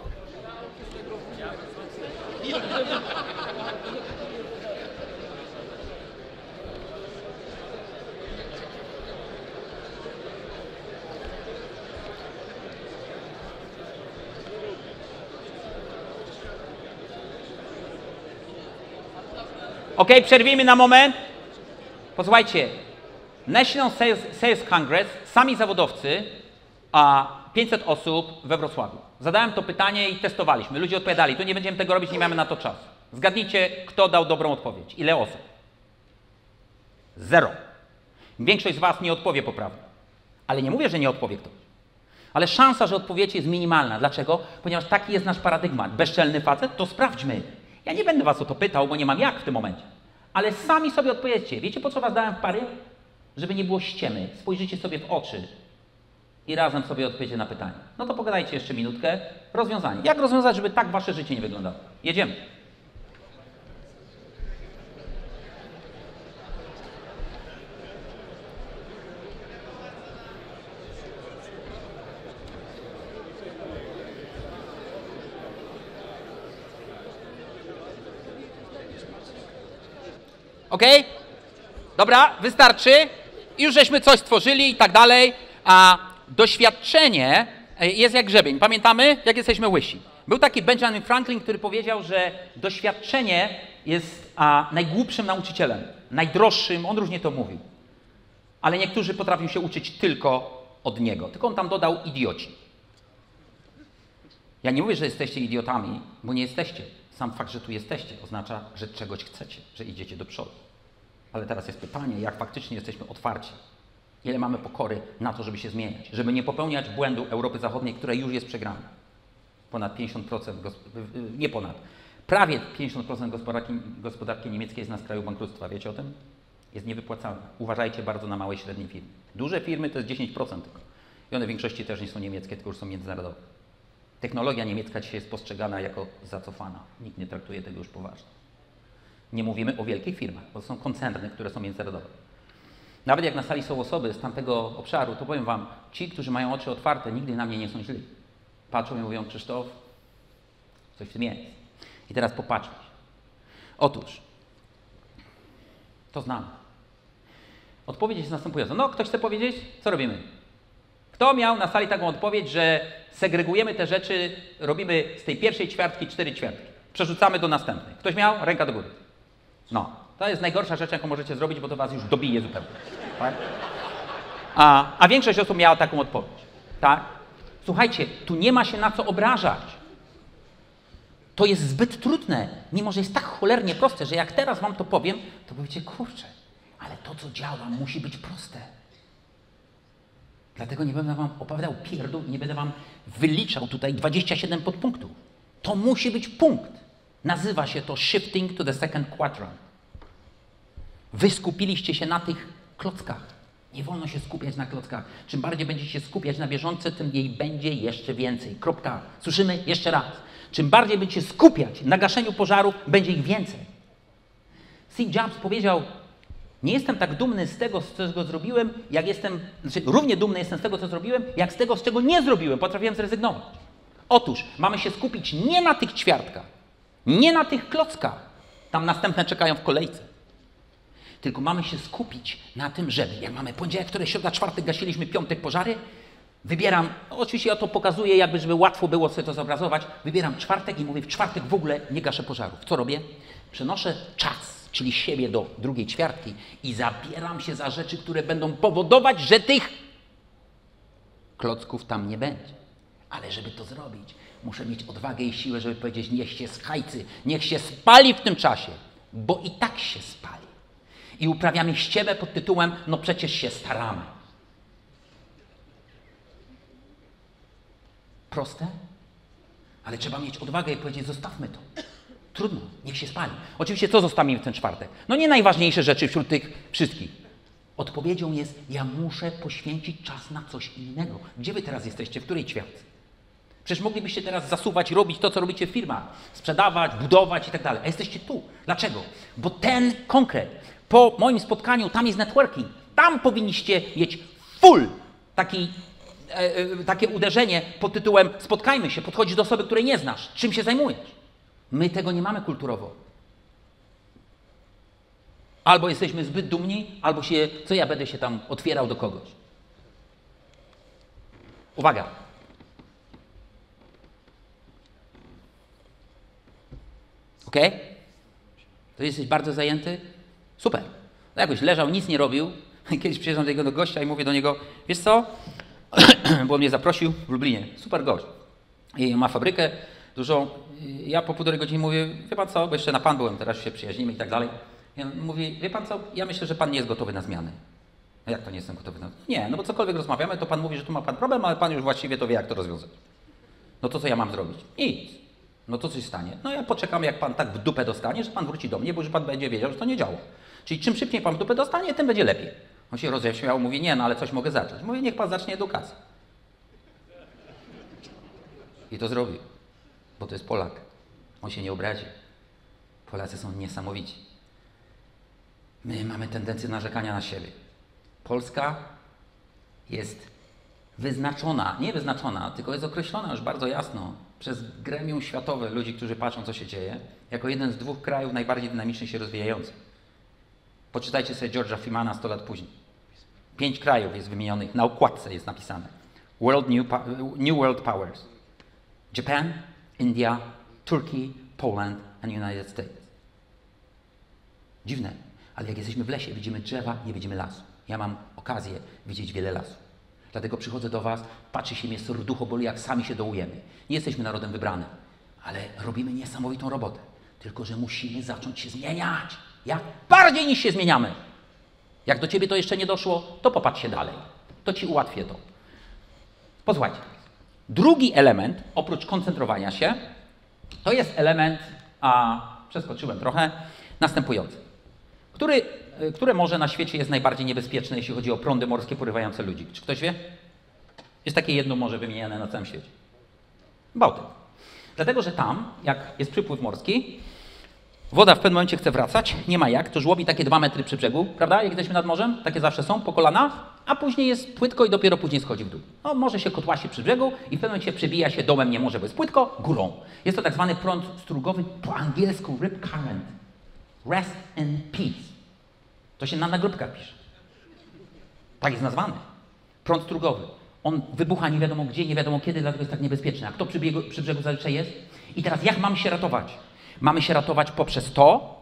Ok, przerwijmy na moment. Posłuchajcie, National Sales Congress, sami zawodowcy, a 500 osób we Wrocławiu. Zadałem to pytanie i testowaliśmy. Ludzie odpowiadali, tu nie będziemy tego robić, nie mamy na to czasu. Zgadnijcie, kto dał dobrą odpowiedź. Ile osób? 0. Większość z was nie odpowie poprawnie. Ale nie mówię, że nie odpowie ktoś. Ale szansa, że odpowiecie jest minimalna. Dlaczego? Ponieważ taki jest nasz paradygmat. Bezczelny facet? To sprawdźmy. Ja nie będę was o to pytał, bo nie mam jak w tym momencie. Ale sami sobie odpowiedzcie. Wiecie, po co was dałem w pary? Żeby nie było ściemy. Spojrzyjcie sobie w oczy i razem sobie odpowiecie na pytanie. No to pogadajcie jeszcze minutkę. Rozwiązanie. Jak rozwiązać, żeby tak wasze życie nie wyglądało? Jedziemy. Ok? Dobra, wystarczy. Już żeśmy coś stworzyli i tak dalej. A doświadczenie jest jak grzebień. Pamiętamy, jak jesteśmy łysi? Był taki Benjamin Franklin, który powiedział, że doświadczenie jest najgłupszym nauczycielem, najdroższym, on różnie to mówił. Ale niektórzy potrafią się uczyć tylko od niego. Tylko on tam dodał idioci. Ja nie mówię, że jesteście idiotami, bo nie jesteście. Sam fakt, że tu jesteście, oznacza, że czegoś chcecie, że idziecie do przodu. Ale teraz jest pytanie, jak faktycznie jesteśmy otwarci. Ile mamy pokory na to, żeby się zmieniać, żeby nie popełniać błędu Europy Zachodniej, która już jest przegrana. Ponad 50%, prawie 50% gospodarki niemieckiej jest na skraju bankructwa. Wiecie o tym? Jest niewypłacalna. Uważajcie bardzo na małe i średnie firmy. Duże firmy to jest 10% tylko. I one w większości też nie są niemieckie, tylko już są międzynarodowe. Technologia niemiecka dzisiaj jest postrzegana jako zacofana. Nikt nie traktuje tego już poważnie. Nie mówimy o wielkich firmach, bo to są koncerny, które są międzynarodowe. Nawet jak na sali są osoby z tamtego obszaru, to powiem Wam, ci, którzy mają oczy otwarte, nigdy na mnie nie są źli. Patrzą i mówią, Krzysztof, coś w tym jest. I teraz popatrzmy. Otóż, to znam. Odpowiedź jest następująca. No, ktoś chce powiedzieć? Co robimy? Kto miał na sali taką odpowiedź, że segregujemy te rzeczy, robimy z tej pierwszej ćwiartki 4 ćwiartki. Przerzucamy do następnej. Ktoś miał? Ręka do góry. No, to jest najgorsza rzecz, jaką możecie zrobić, bo to was już dobije zupełnie. Tak? A większość osób miała taką odpowiedź. Tak? Słuchajcie, tu nie ma się na co obrażać. To jest zbyt trudne, mimo że jest tak cholernie proste, że jak teraz wam to powiem, to powiecie, kurczę, ale to, co działa, musi być proste. Dlatego nie będę wam opowiadał pierdół, nie będę wam wyliczał tutaj 27 podpunktów. To musi być punkt. Nazywa się to shifting to the second quadrant. Wy skupiliście się na tych klockach. Nie wolno się skupiać na klockach. Czym bardziej będziecie się skupiać na bieżące, tym jej będzie jeszcze więcej. Kropka. Słyszymy? Jeszcze raz. Czym bardziej będziecie skupiać na gaszeniu pożarów, będzie ich więcej. Steve Jobs powiedział, nie jestem tak dumny z tego, co zrobiłem, jak jestem, równie dumny jestem z tego, co zrobiłem, jak z tego, z czego nie zrobiłem. Potrafiłem zrezygnować. Otóż mamy się skupić nie na tych ćwiartkach, nie na tych klockach. Tam następne czekają w kolejce. Tylko mamy się skupić na tym, żeby, jak mamy poniedziałek, wtorek, środa, czwartek, gasiliśmy, piątek pożary, wybieram, oczywiście ja to pokazuję, jakby, żeby łatwo było sobie to zobrazować, wybieram czwartek i mówię, w czwartek w ogóle nie gaszę pożarów. Co robię? Przenoszę czas, czyli siebie do drugiej ćwiartki i zabieram się za rzeczy, które będą powodować, że tych klocków tam nie będzie. Ale żeby to zrobić, muszę mieć odwagę i siłę, żeby powiedzieć, niech się schajcy, niech się spali w tym czasie, bo i tak się spali. I uprawiamy ściemę pod tytułem, no przecież się staramy. Proste? Ale trzeba mieć odwagę i powiedzieć, zostawmy to. Trudno, niech się spali. Oczywiście co zostawimy w ten czwartek? No nie najważniejsze rzeczy wśród tych wszystkich. Odpowiedzią jest, ja muszę poświęcić czas na coś innego. Gdzie wy teraz jesteście? W której ćwiartce? Przecież moglibyście teraz zasuwać, robić to, co robicie w firmach. Sprzedawać, budować i tak dalej. A jesteście tu. Dlaczego? Bo ten konkret, po moim spotkaniu, tam jest networking. Tam powinniście mieć full takie uderzenie pod tytułem spotkajmy się, podchodzisz do osoby, której nie znasz. Czym się zajmujesz? My tego nie mamy kulturowo. Albo jesteśmy zbyt dumni, albo co ja będę się tam otwierał do kogoś. Uwaga. Ok? To jesteś bardzo zajęty? Super. No jakoś leżał, nic nie robił. Kiedyś przyjeżdżam do jego gościa i mówię do niego, wiesz co? Bo on mnie zaprosił w Lublinie. Super gość. I ma fabrykę dużą. Ja po półtorej godziny mówię, wie pan co, bo jeszcze na pan byłem, teraz się przyjaźnimy i tak dalej. I on mówi, wie pan co, ja myślę, że pan nie jest gotowy na zmiany. A jak to nie jestem gotowy na zmiany? Nie, no bo cokolwiek rozmawiamy, to pan mówi, że tu ma pan problem, ale pan już właściwie to wie, jak to rozwiązać. No to co ja mam zrobić? Nic. No to coś stanie. No ja poczekam, jak pan tak w dupę dostanie, że pan wróci do mnie, bo już pan będzie wiedział, że to nie działa. Czyli czym szybciej pan w dupę dostanie, tym będzie lepiej. On się rozśmiał, mówi, nie, no ale coś mogę zacząć. Mówię, niech pan zacznie edukację. I to zrobił, bo to jest Polak. On się nie obrazi. Polacy są niesamowici. My mamy tendencję narzekania na siebie. Polska jest wyznaczona, nie wyznaczona, tylko jest określona już bardzo jasno przez gremium światowe ludzi, którzy patrzą, co się dzieje, jako jeden z 2 krajów najbardziej dynamicznie się rozwijających. Poczytajcie sobie George'a Freemana 100 lat później. 5 krajów jest wymienionych, na okładce jest napisane. New World Powers. Japan, India, Turkey, Poland and United States. Dziwne, ale jak jesteśmy w lesie, widzimy drzewa, nie widzimy lasu. Ja mam okazję widzieć wiele lasu. Dlatego przychodzę do was, patrzy się mnie serducho boli, jak sami się dołujemy. Nie jesteśmy narodem wybranym, ale robimy niesamowitą robotę. Tylko że musimy zacząć się zmieniać. Jak bardziej niż się zmieniamy. Jak do ciebie to jeszcze nie doszło, to popatrz się dalej. To ci ułatwię to. Posłuchajcie. Drugi element, oprócz koncentrowania się, to jest element, przeskoczyłem trochę, następujący, który które morze na świecie jest najbardziej niebezpieczne, jeśli chodzi o prądy morskie porywające ludzi? Czy ktoś wie? Jest takie jedno morze wymieniane na całym świecie. Bałtyk. Dlatego, że tam, jak jest przypływ morski, woda w pewnym momencie chce wracać, nie ma jak, to żłobi takie 2 metry przy brzegu, prawda? Jak jesteśmy nad morzem, takie zawsze są, po kolana, a później jest płytko i dopiero później schodzi w dół. No, morze się kotłasi przy brzegu i w pewnym momencie przebija się dołem, nie może, bo jest płytko, górą. Jest to tak zwany prąd strugowy, po angielsku rip current. Rest and peace. To się na nagrobkach pisze. Tak jest nazwany. Prąd strugowy. On wybucha nie wiadomo gdzie, nie wiadomo kiedy, dlatego jest tak niebezpieczny. A kto przy brzegu zazwyczaj jest? I teraz jak mamy się ratować? Mamy się ratować poprzez to,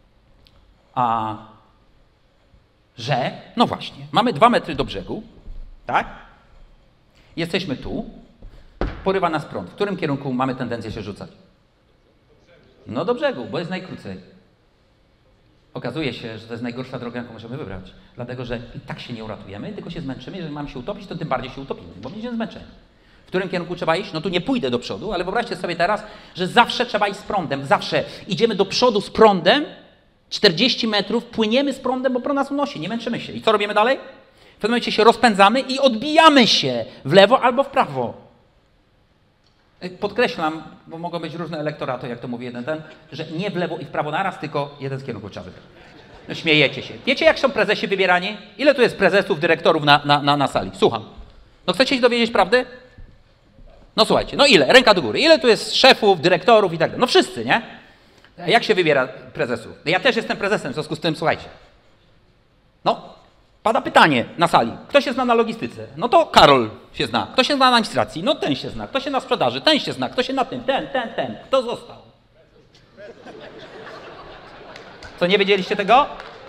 że, no właśnie, mamy 2 metry do brzegu, tak? Jesteśmy tu, porywa nas prąd. W którym kierunku mamy tendencję się rzucać? No do brzegu, bo jest najkrócej. Okazuje się, że to jest najgorsza droga, jaką możemy wybrać. Dlatego, że i tak się nie uratujemy, tylko się zmęczymy. Jeżeli mamy się utopić, to tym bardziej się utopimy, bo będziemy zmęczeni. W którym kierunku trzeba iść? No tu nie pójdę do przodu, ale wyobraźcie sobie teraz, że zawsze trzeba iść z prądem. Zawsze idziemy do przodu z prądem, 40 metrów, płyniemy z prądem, bo prąd nas unosi, nie męczymy się. I co robimy dalej? W pewnym momencie się rozpędzamy i odbijamy się w lewo albo w prawo. Podkreślam, bo mogą być różne elektoraty, jak to mówi jeden ten, że nie w lewo i w prawo naraz, tylko jeden z kierunków trzeba wybrać. No śmiejecie się. Wiecie, jak są prezesi wybierani? Ile tu jest prezesów, dyrektorów na sali? Słucham. No chcecie się dowiedzieć prawdy? No słuchajcie, no ile? Ręka do góry. Ile tu jest szefów, dyrektorów i tak dalej? No wszyscy, nie? A jak się wybiera prezesów? Ja też jestem prezesem, w związku z tym, słuchajcie. No, pada pytanie na sali. Kto się zna na logistyce? No to Karol się zna. Kto się zna na administracji? No ten się zna. Kto się na sprzedaży? Ten się zna. Kto się na tym? Ten. Kto został? Co, nie wiedzieliście tego?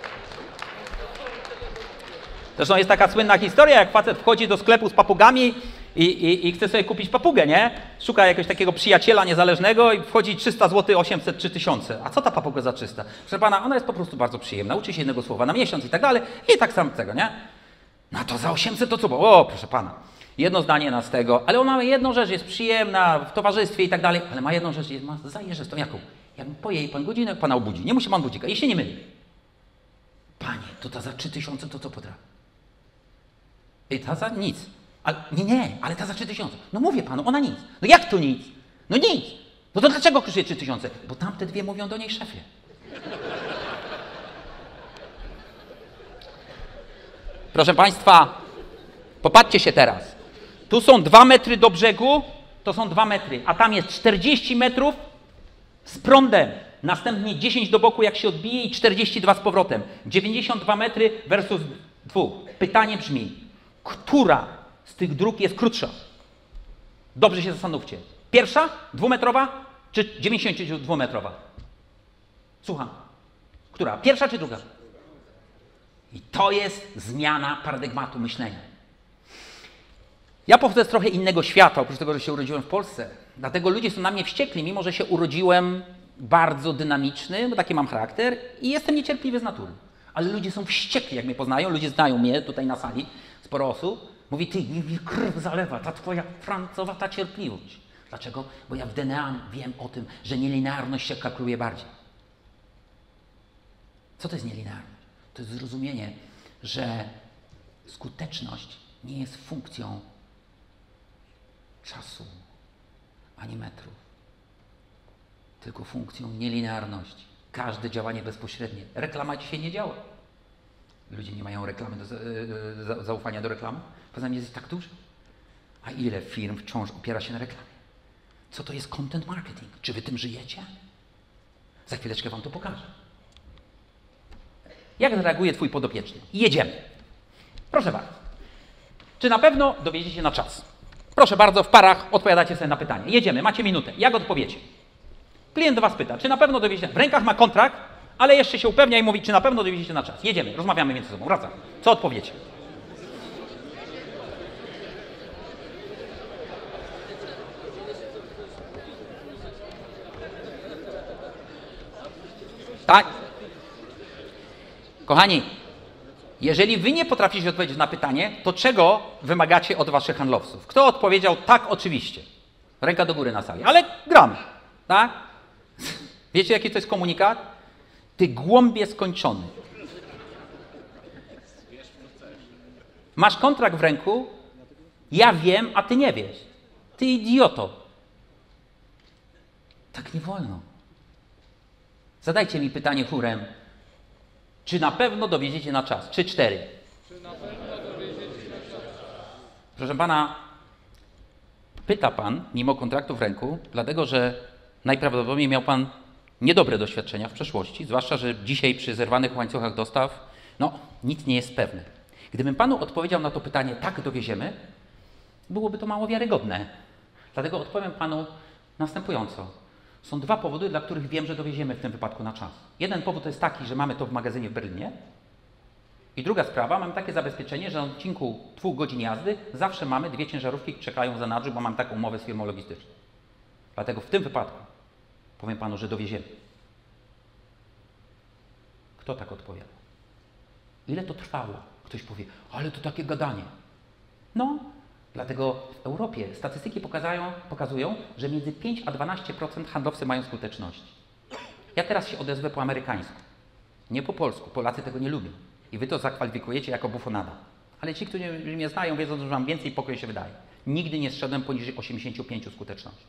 Zresztą jest taka słynna historia, jak facet wchodzi do sklepu z papugami i chce sobie kupić papugę, nie? Szuka jakiegoś takiego przyjaciela niezależnego i wchodzi 300 zł, 800, 3000. A co ta papuga za 300? Proszę pana, ona jest po prostu bardzo przyjemna, uczy się jednego słowa na miesiąc i tak dalej i tak samo tego, nie? No to za 800 to co? O, proszę pana. Jedno zdanie nas z tego, ale ona ma jedną rzecz, jest przyjemna, w towarzystwie i tak dalej, ale ma jedną rzecz, ma zajeżdżastą. Jaką? Jak poje i pan godzinę, pana obudzi. Nie musi pan budzika, i się nie myli. Panie, to ta za 3000 to co potrafi? I ta za nic. Ale, nie, ale ta za 3000. No mówię panu, ona nic. No jak to nic? No nic. No to dlaczego kosztuje 3000? Bo tamte dwie mówią do niej szefie. Proszę państwa, popatrzcie się teraz. Tu są 2 metry do brzegu, to są 2 metry, a tam jest 40 metrów z prądem. Następnie 10 do boku, jak się odbije i 42 z powrotem. 92 metry versus 2. Pytanie brzmi, która z tych dróg jest krótsza? Dobrze się zastanówcie. Pierwsza, 2-metrowa, czy 92-metrowa? Słucham. Która? Pierwsza czy druga? I to jest zmiana paradygmatu myślenia. Ja pochodzę z trochę innego świata, oprócz tego, że się urodziłem w Polsce. Dlatego ludzie są na mnie wściekli, mimo że się urodziłem bardzo dynamiczny, bo taki mam charakter i jestem niecierpliwy z natury. Ale ludzie są wściekli, jak mnie poznają. Ludzie znają mnie tutaj na sali, sporo osób. Mówi, ty, mi krew zalewa, ta twoja francowata cierpliwość. Dlaczego? Bo ja w DNA wiem o tym, że nielinearność się kalkuluje bardziej. Co to jest nielinearność? To jest zrozumienie, że skuteczność nie jest funkcją czasu ani metrów, tylko funkcją nielinearności. Każde działanie bezpośrednie. Reklama dzisiaj nie działa. Ludzie nie mają reklamy zaufania do reklamy. Poza tym jest tak duży. A ile firm wciąż opiera się na reklamie? Co to jest content marketing? Czy wy tym żyjecie? Za chwileczkę wam to pokażę. Jak zareaguje twój podopieczny? Jedziemy. Proszę bardzo. Czy na pewno dowiedziecie się na czas? Proszę bardzo, w parach odpowiadacie sobie na pytanie. Jedziemy, macie minutę. Jak odpowiecie? Klient do was pyta, czy na pewno dowiedziecie się? W rękach ma kontrakt, ale jeszcze się upewnia i mówi, czy na pewno dowiedziecie się na czas. Jedziemy, rozmawiamy między sobą. Wracam. Co odpowiecie? Tak? Kochani, jeżeli wy nie potraficie odpowiedzieć na pytanie, to czego wymagacie od waszych handlowców? Kto odpowiedział tak oczywiście? Ręka do góry na sali. Ale gramy. Tak? Wiecie, jaki to jest komunikat? Ty głąbie skończony. Masz kontrakt w ręku, ja wiem, a ty nie wiesz. Ty idioto. Tak nie wolno. Zadajcie mi pytanie chórem. Czy na pewno dowieziecie na czas? 3, 4. Czy na pewno dowieziecie na czas? Proszę pana, pyta pan, mimo kontraktu w ręku, dlatego że najprawdopodobniej miał pan niedobre doświadczenia w przeszłości, zwłaszcza, że dzisiaj przy zerwanych łańcuchach dostaw, nic nie jest pewne. Gdybym panu odpowiedział na to pytanie, tak, dowieziemy, byłoby to mało wiarygodne. Dlatego odpowiem panu następująco. Są 2 powody, dla których wiem, że dowieziemy w tym wypadku na czas. Jeden powód to jest taki, że mamy to w magazynie w Berlinie. I druga sprawa, mamy takie zabezpieczenie, że na odcinku 2 godzin jazdy zawsze mamy 2 ciężarówki, które czekają w zanadrzu, bo mam taką umowę z firmą logistyczną. Dlatego w tym wypadku powiem panu, że dowieziemy. Kto tak odpowiada? Ile to trwało? Ktoś powie, ale to takie gadanie. Dlatego w Europie statystyki pokazują, że między 5 a 12% handlowcy mają skuteczność. Ja teraz się odezwę po amerykańsku, nie po polsku. Polacy tego nie lubią. I wy to zakwalifikujecie jako bufonada. Ale ci, którzy mnie znają, wiedzą, że mam więcej pokoju się wydaje. Nigdy nie zszedłem poniżej 85 skuteczności.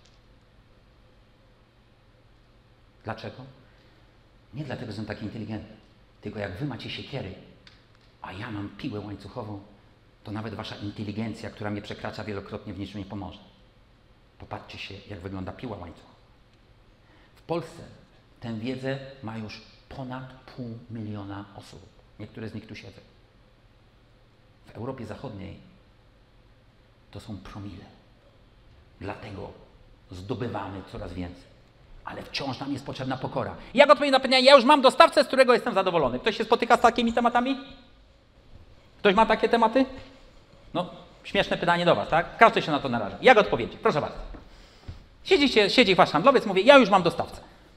Dlaczego? Nie dlatego, że jestem taki inteligentny, tylko jak wy macie siekiery, a ja mam piłę łańcuchową, to nawet wasza inteligencja, która mnie przekracza wielokrotnie, w niczym nie pomoże. Popatrzcie się, jak wygląda piła łańcuchowa. W Polsce tę wiedzę ma już ponad 500 000 osób. Niektóre z nich tu siedzą. W Europie Zachodniej to są promile. Dlatego zdobywamy coraz więcej. Ale wciąż nam jest potrzebna pokora. Jak odpowiedź na pytanie, ja już mam dostawcę, z którego jestem zadowolony. Ktoś się spotyka z takimi tematami? Ktoś ma takie tematy? Śmieszne pytanie do was, tak? Każdy się na to naraża. Jak odpowiedzieć? Proszę bardzo. Siedzi wasz handlowiec, mówi, ja już mam dostawcę.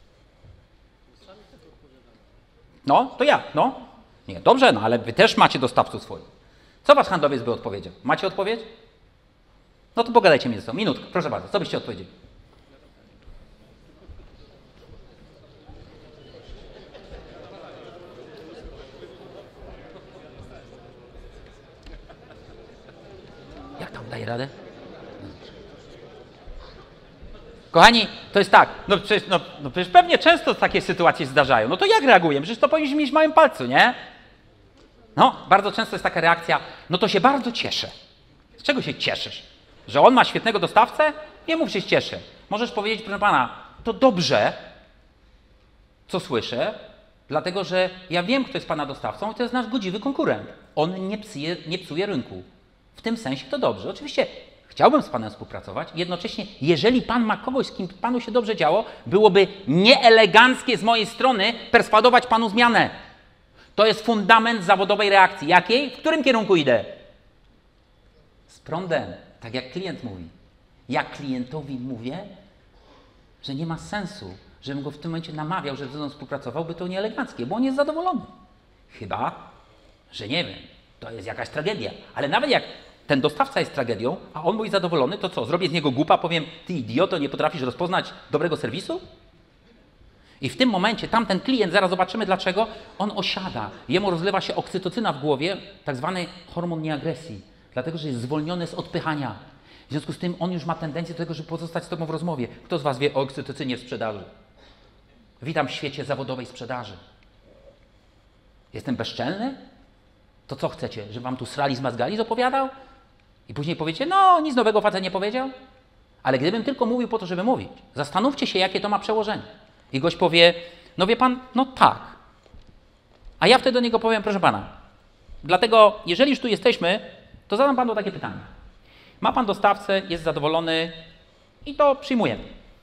To ja, Nie, dobrze, ale wy też macie dostawców swoich. Co wasz handlowiec by odpowiedział? Macie odpowiedź? To pogadajcie mi ze sobą. Minutkę, proszę bardzo. Co byście odpowiedzieli? Jak tam daje radę? Kochani, to jest tak, przecież pewnie często takie sytuacje się zdarzają. To jak reagujemy? Przecież to powinniśmy mieć w małym palcu, nie? Bardzo często jest taka reakcja, to się bardzo cieszę. Z czego się cieszysz? Że on ma świetnego dostawcę? Nie mów, się cieszę. Możesz powiedzieć, proszę pana, to dobrze, co słyszę, dlatego że ja wiem, kto jest pana dostawcą i to jest nasz godziwy konkurent. On nie psuje rynku. W tym sensie to dobrze. Oczywiście chciałbym z panem współpracować. Jednocześnie, jeżeli pan ma kogoś, z kim panu się dobrze działo, byłoby nieeleganckie z mojej strony perswadować panu zmianę. To jest fundament zawodowej reakcji. Jakiej? W którym kierunku idę? Z prądem. Tak jak klient mówi. Ja klientowi mówię, że nie ma sensu, żebym go w tym momencie namawiał, żeby ze mną współpracował, by to nieeleganckie, bo on jest zadowolony. Chyba, że nie wiem, to jest jakaś tragedia. Ale nawet jak ten dostawca jest tragedią, a on mówi zadowolony, to co? Zrobię z niego głupa, powiem, ty idioto, nie potrafisz rozpoznać dobrego serwisu? I w tym momencie tamten klient, zaraz zobaczymy dlaczego, on osiada. Jemu rozlewa się oksytocyna w głowie, tak zwany hormon nieagresji, dlatego że jest zwolniony z odpychania. W związku z tym on już ma tendencję do tego, żeby pozostać z tobą w rozmowie. Kto z was wie o oksytocynie w sprzedaży? Witam w świecie zawodowej sprzedaży. Jestem bezczelny? To co chcecie? Żeby wam tu srali z mazgali opowiadał? I później powiecie, nic nowego facet nie powiedział? Ale gdybym tylko mówił po to, żeby mówić, zastanówcie się, jakie to ma przełożenie. I gość powie, wie pan, tak. A ja wtedy do niego powiem, proszę pana, dlatego jeżeli już tu jesteśmy, to zadam panu takie pytanie. Ma pan dostawcę, jest zadowolony i to przyjmujemy.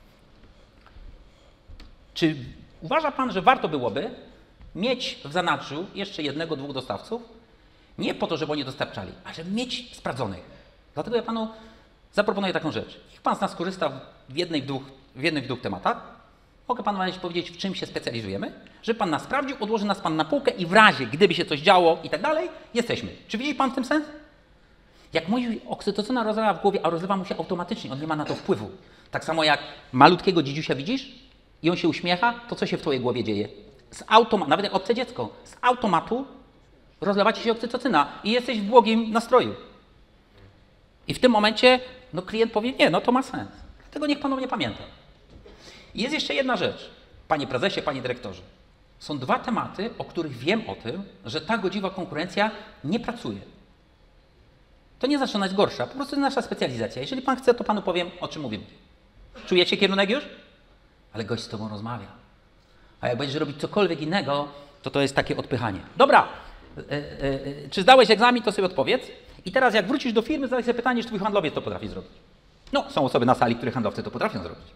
Czy uważa pan, że warto byłoby mieć w zanadrzu jeszcze 1, 2 dostawców? Nie po to, żeby oni dostarczali, ale żeby mieć sprawdzonych. Dlatego ja panu zaproponuję taką rzecz. Niech pan z nas korzysta w jednych, dwóch tematach. Mogę panu powiedzieć, w czym się specjalizujemy, żeby pan nas sprawdził, odłoży nas pan na półkę i w razie, gdyby się coś działo i tak dalej, jesteśmy. Czy widzi pan w tym sens? Jak mówi, oksytocyna rozlewa w głowie, a rozlewa mu się automatycznie, on nie ma na to wpływu. Tak samo jak malutkiego dzidziusia widzisz i on się uśmiecha, to co się w twojej głowie dzieje? Nawet jak obce dziecko, z automatu rozlewa ci się oksytocyna i jesteś w błogim nastroju. I w tym momencie no, klient powie, nie, no to ma sens. Tego niech ponownie pamięta. I jest jeszcze jedna rzecz, panie prezesie, panie dyrektorze. Są dwa tematy, o których wiem o tym, że ta godziwa konkurencja nie pracuje. To nie znaczy, ona jest gorsza, po prostu jest nasza specjalizacja. Jeżeli pan chce, to panu powiem, o czym mówimy. Czujecie kierunek już? Ale gość z tobą rozmawia. A jak będziesz robić cokolwiek innego, to jest takie odpychanie. Dobra, czy zdałeś egzamin, to sobie odpowiedz. I teraz jak wrócisz do firmy, zadaj sobie pytanie, czy twój handlowiec to potrafi zrobić. No, są osoby na sali, które handlowcy to potrafią zrobić.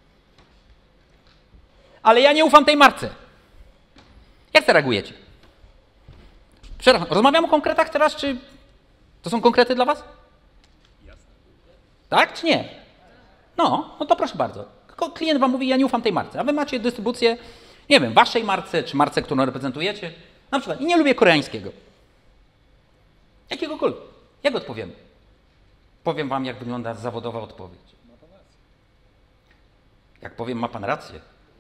Ale ja nie ufam tej marce. Jak zareagujecie? Przepraszam, rozmawiam o konkretach teraz, czy to są konkrety dla was? Tak, czy nie? No to proszę bardzo. Klient wam mówi, ja nie ufam tej marce, a wy macie dystrybucję, nie wiem, waszej marce, czy marce, którą reprezentujecie. Na przykład, i nie lubię koreańskiego. Jakiegokolwiek. Jak odpowiemy? Powiem wam, jak wygląda zawodowa odpowiedź. Jak powiem, ma pan rację,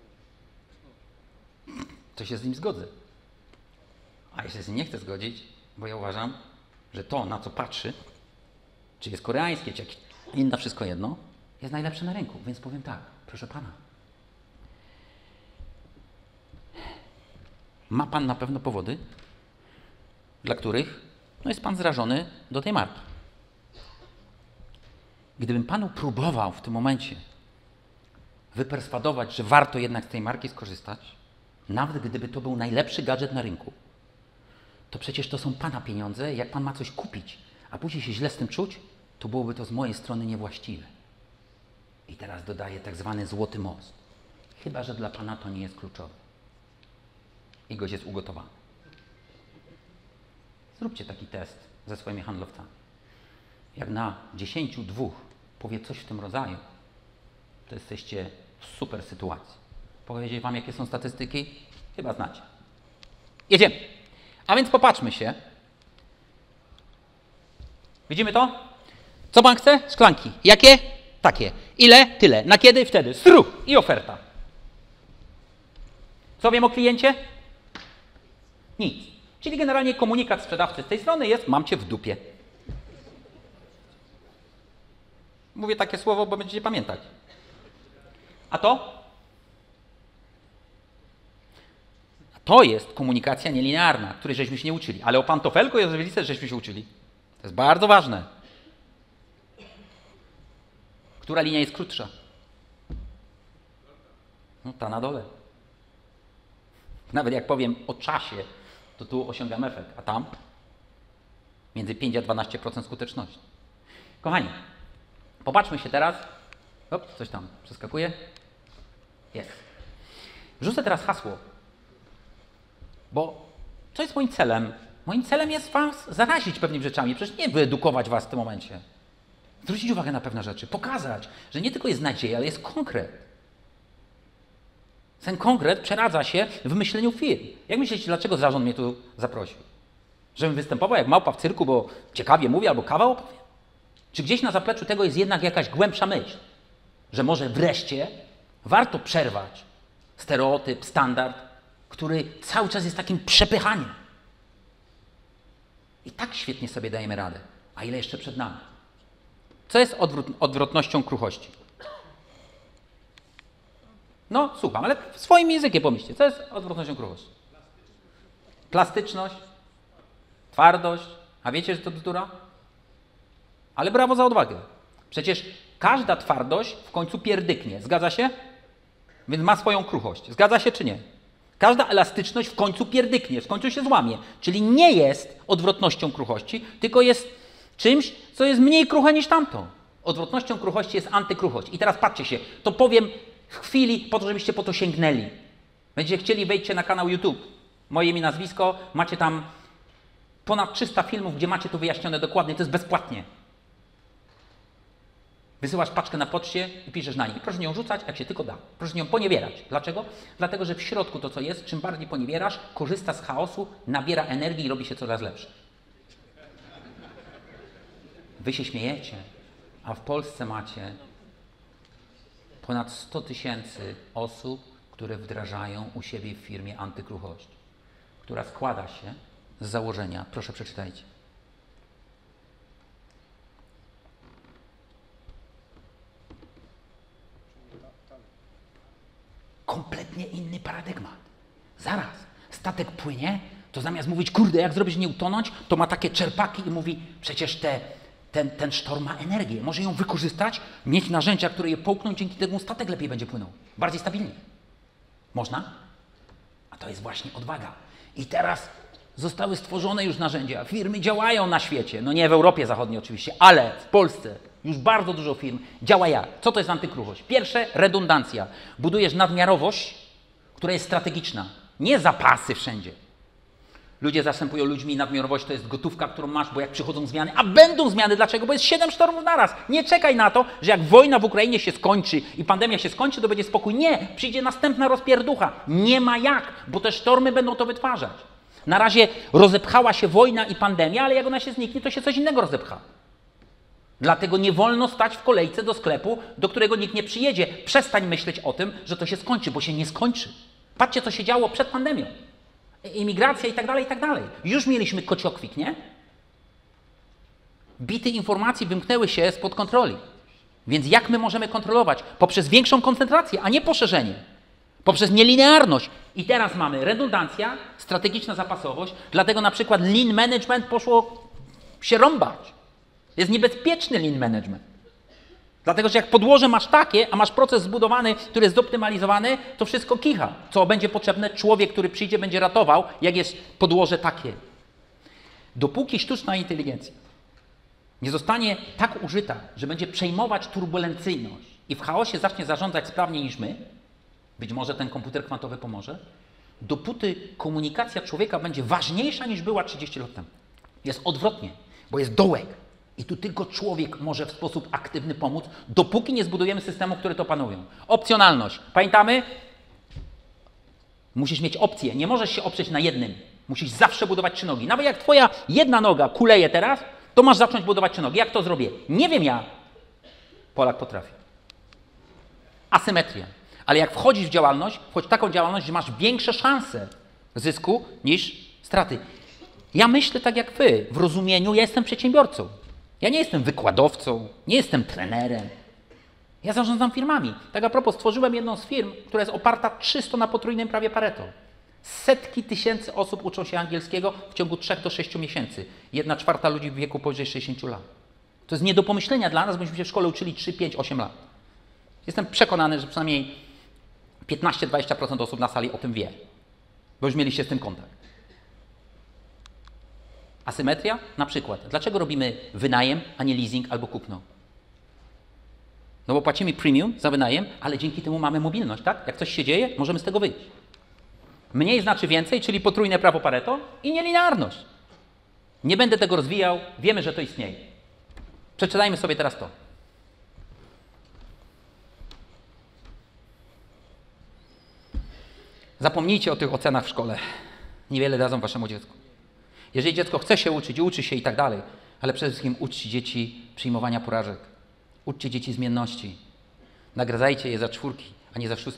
to się z nim zgodzę. A jeśli się nie chcę zgodzić, bo ja uważam, że to, na co patrzy, czy jest koreańskie, czy jakieś inne, wszystko jedno, jest najlepsze na rynku. Więc powiem tak, proszę pana. Ma pan na pewno powody, dla których jest pan zrażony do tej marki. Gdybym panu próbował w tym momencie wyperswadować, że warto jednak z tej marki skorzystać, nawet gdyby to był najlepszy gadżet na rynku, to przecież to są pana pieniądze, jak pan ma coś kupić, a później się źle z tym czuć, to byłoby to z mojej strony niewłaściwe. I teraz dodaję tak zwany złoty most. Chyba że dla pana to nie jest kluczowe. I gość jest ugotowany. Zróbcie taki test ze swoimi handlowcami. Jak na 10 2 powie coś w tym rodzaju, to jesteście w super sytuacji. Powiedzieć wam, jakie są statystyki? Chyba znacie. Jedziemy. A więc popatrzmy się. Widzimy to? Co pan chce? Szklanki. Jakie? Takie. Ile? Tyle. Na kiedy? Wtedy. Stru! I oferta. Co wiem o kliencie? Nic. Czyli generalnie komunikat sprzedawcy z tej strony jest: mam cię w dupie. Mówię takie słowo, bo będziecie pamiętać. A to? To jest komunikacja nielinearna, której żeśmy się nie uczyli. Ale o pantofelku i o żywilicy żeśmy się uczyli. To jest bardzo ważne. Która linia jest krótsza? No, ta na dole. Nawet jak powiem o czasie, to tu osiągam efekt, a tam między 5 a 12% skuteczności. Kochani, popatrzmy się teraz. Coś tam przeskakuje. Jest. Wrzucę teraz hasło, bo co jest moim celem? Moim celem jest was zarazić pewnymi rzeczami, przecież nie wyedukować was w tym momencie. Zwrócić uwagę na pewne rzeczy, pokazać, że nie tylko jest nadzieja, ale jest konkret. Ten konkret przeradza się w myśleniu firm. Jak myślicie, dlaczego zarząd mnie tu zaprosił? Żebym występował jak małpa w cyrku, bo ciekawie mówię albo kawał opowiem? Czy gdzieś na zapleczu tego jest jednak jakaś głębsza myśl? Że może wreszcie warto przerwać stereotyp, standard, który cały czas jest takim przepychaniem. I tak świetnie sobie dajemy radę. A ile jeszcze przed nami? Co jest odwrotnością kruchości? No, słucham, ale w swoim językiem pomyślcie. Co jest odwrotnością kruchości? Plastyczność, twardość. A wiecie, że to bzdura? Ale brawo za odwagę. Przecież każda twardość w końcu pierdyknie. Zgadza się? Więc ma swoją kruchość. Zgadza się czy nie? Każda elastyczność w końcu pierdyknie, w końcu się złamie. Czyli nie jest odwrotnością kruchości, tylko jest czymś, co jest mniej kruche niż tamto. Odwrotnością kruchości jest antykruchość. I teraz patrzcie się, to powiem w chwili po to, żebyście po to sięgnęli. Będziecie chcieli, wejdźcie na kanał YouTube. Moje imię, nazwisko, macie tam ponad 300 filmów, gdzie macie to wyjaśnione dokładnie, to jest bezpłatnie. Wysyłasz paczkę na poczcie i piszesz na niej. Proszę nią rzucać, jak się tylko da. Proszę nią poniewierać. Dlaczego? Dlatego, że w środku to, co jest, czym bardziej poniewierasz, korzysta z chaosu, nabiera energii i robi się coraz lepsze. Wy się śmiejecie, a w Polsce macie ponad 100 000 osób, które wdrażają u siebie w firmie antykruchość, która składa się z założenia. Proszę, przeczytajcie. Kompletnie inny paradygmat. Zaraz, statek płynie, to zamiast mówić, kurde, jak zrobić nie utonąć, to ma takie czerpaki i mówi, przecież ten sztorm ma energię, może ją wykorzystać, mieć narzędzia, które je połkną, dzięki temu statek lepiej będzie płynął, bardziej stabilnie. Można? A to jest właśnie odwaga. I teraz zostały stworzone już narzędzia, firmy działają na świecie, no nie w Europie Zachodniej oczywiście, ale w Polsce już bardzo dużo firm działa jak? Co to jest antykruchość? Pierwsze, redundancja. Budujesz nadmiarowość, która jest strategiczna, nie zapasy wszędzie. Ludzie zastępują ludźmi nadmiarowość, to jest gotówka, którą masz, bo jak przychodzą zmiany, a będą zmiany, dlaczego? Bo jest 7 sztormów naraz. Nie czekaj na to, że jak wojna w Ukrainie się skończy i pandemia się skończy, to będzie spokój. Nie, przyjdzie następna rozpierducha. Nie ma jak, bo te sztormy będą to wytwarzać. Na razie rozepchała się wojna i pandemia, ale jak ona się zniknie, to się coś innego rozepcha. Dlatego nie wolno stać w kolejce do sklepu, do którego nikt nie przyjedzie. Przestań myśleć o tym, że to się skończy, bo się nie skończy. Patrzcie, co się działo przed pandemią. Imigracja i tak dalej, i tak dalej. Już mieliśmy kociokwik, nie? Bity informacji wymknęły się spod kontroli. Więc jak my możemy kontrolować? Poprzez większą koncentrację, a nie poszerzenie. Poprzez nielinearność. I teraz mamy redundancja, strategiczna zapasowość, dlatego na przykład lean management poszło się rąbać. Jest niebezpieczny lean management. Dlatego, że jak podłoże masz takie, a masz proces zbudowany, który jest zoptymalizowany, to wszystko kicha. Co będzie potrzebne? Człowiek, który przyjdzie, będzie ratował, jak jest podłoże takie. Dopóki sztuczna inteligencja nie zostanie tak użyta, że będzie przejmować turbulencyjność i w chaosie zacznie zarządzać sprawniej niż my, być może ten komputer kwantowy pomoże, dopóty komunikacja człowieka będzie ważniejsza niż była 30 lat temu. Jest odwrotnie, bo jest dołek. I tu tylko człowiek może w sposób aktywny pomóc, dopóki nie zbudujemy systemu, które to opanują. Opcjonalność. Pamiętamy? Musisz mieć opcję. Nie możesz się oprzeć na jednym. Musisz zawsze budować 3 nogi. Nawet jak twoja jedna noga kuleje teraz, to masz zacząć budować 3 nogi. Jak to zrobię? Nie wiem ja. Polak potrafi. Asymetria. Ale jak wchodzisz w działalność, wchodź w taką działalność, że masz większe szanse zysku niż straty. Ja myślę tak jak wy. W rozumieniu ja jestem przedsiębiorcą. Ja nie jestem wykładowcą, nie jestem trenerem. Ja zarządzam firmami. Tak a propos, stworzyłem jedną z firm, która jest oparta czysto na potrójnym prawie Pareto. Setki tysięcy osób uczą się angielskiego w ciągu 3 do 6 miesięcy. 1/4 ludzi w wieku powyżej 60 lat. To jest nie do pomyślenia dla nas, bośmy się w szkole uczyli 3, 5, 8 lat. Jestem przekonany, że przynajmniej 15-20% osób na sali o tym wie, bo już mieliście z tym kontakt. Asymetria? Na przykład. Dlaczego robimy wynajem, a nie leasing albo kupno? No bo płacimy premium za wynajem, ale dzięki temu mamy mobilność, tak? Jak coś się dzieje, możemy z tego wyjść. Mniej znaczy więcej, czyli potrójne prawo Pareto i nielinearność. Nie będę tego rozwijał, wiemy, że to istnieje. Przeczytajmy sobie teraz to. Zapomnijcie o tych ocenach w szkole. Niewiele dadzą waszemu dziecku. Jeżeli dziecko chce się uczyć, uczy się i tak dalej, ale przede wszystkim uczcie dzieci przyjmowania porażek. Uczcie dzieci zmienności. Nagradzajcie je za 4, a nie za 6.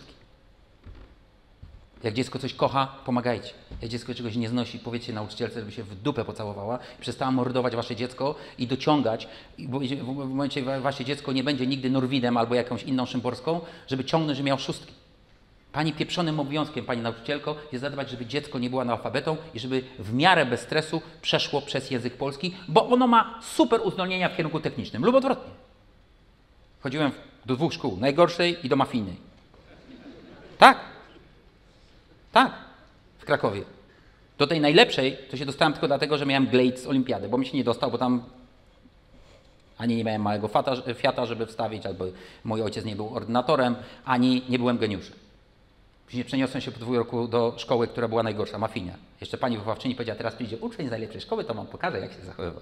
Jak dziecko coś kocha, pomagajcie. Jak dziecko czegoś nie znosi, powiedzcie nauczycielce, żeby się w dupę pocałowała, przestała mordować wasze dziecko i dociągać. Bo w momencie wasze dziecko nie będzie nigdy Norwidem albo jakąś inną Szymborską, żeby ciągnąć, żeby miał 6. Pani pieprzonym obowiązkiem, pani nauczycielko, jest zadbać, żeby dziecko nie było analfabetą i żeby w miarę bez stresu przeszło przez język polski, bo ono ma super uzdolnienia w kierunku technicznym lub odwrotnie. Chodziłem do 2 szkół, najgorszej i do mafijnej. Tak. Tak. W Krakowie. Do tej najlepszej to się dostałem tylko dlatego, że miałem glejt z olimpiady, bo mi się nie dostał, bo tam ani nie miałem małego Fiata, żeby wstawić, albo mój ojciec nie był ordynatorem, ani nie byłem geniuszem. Później przeniosłem się po 2 roku do szkoły, która była najgorsza, mafijna. Jeszcze pani wychowawczyni powiedziała, teraz przyjdzie uczeń z najlepszej szkoły, to wam pokażę, jak się zachowywać.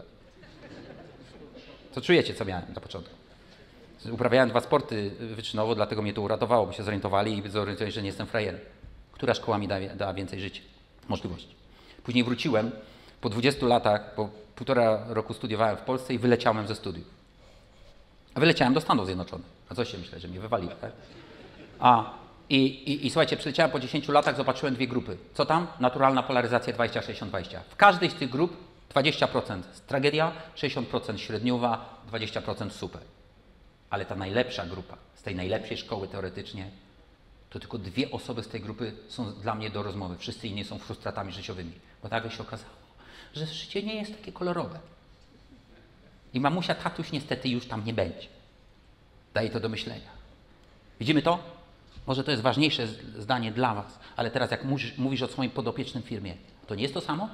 To czujecie, co miałem na początku. Uprawiałem 2 sporty wyczynowo, dlatego mnie to uratowało, bo się zorientowali i zorientowali, że nie jestem frajerem. Która szkoła mi dała więcej życia, możliwości. Później wróciłem po 20 latach, bo 1,5 roku studiowałem w Polsce i wyleciałem ze studiów. A wyleciałem do Stanów Zjednoczonych. A co się myślę, że mnie wywali, tak? A I słuchajcie, przyleciałem po 10 latach, zobaczyłem dwie grupy. Co tam? Naturalna polaryzacja 20-60-20. W każdej z tych grup 20% tragedia, 60% średniowa, 20% super. Ale ta najlepsza grupa, z tej najlepszej szkoły teoretycznie, to tylko dwie osoby z tej grupy są dla mnie do rozmowy. Wszyscy inni są frustratami życiowymi. Bo nagle się okazało, że życie nie jest takie kolorowe. I mamusia, tatuś niestety już tam nie będzie. Daje to do myślenia. Widzimy to? Może to jest ważniejsze zdanie dla was, ale teraz jak mówisz o swoim podopiecznym firmie, to nie jest to samo?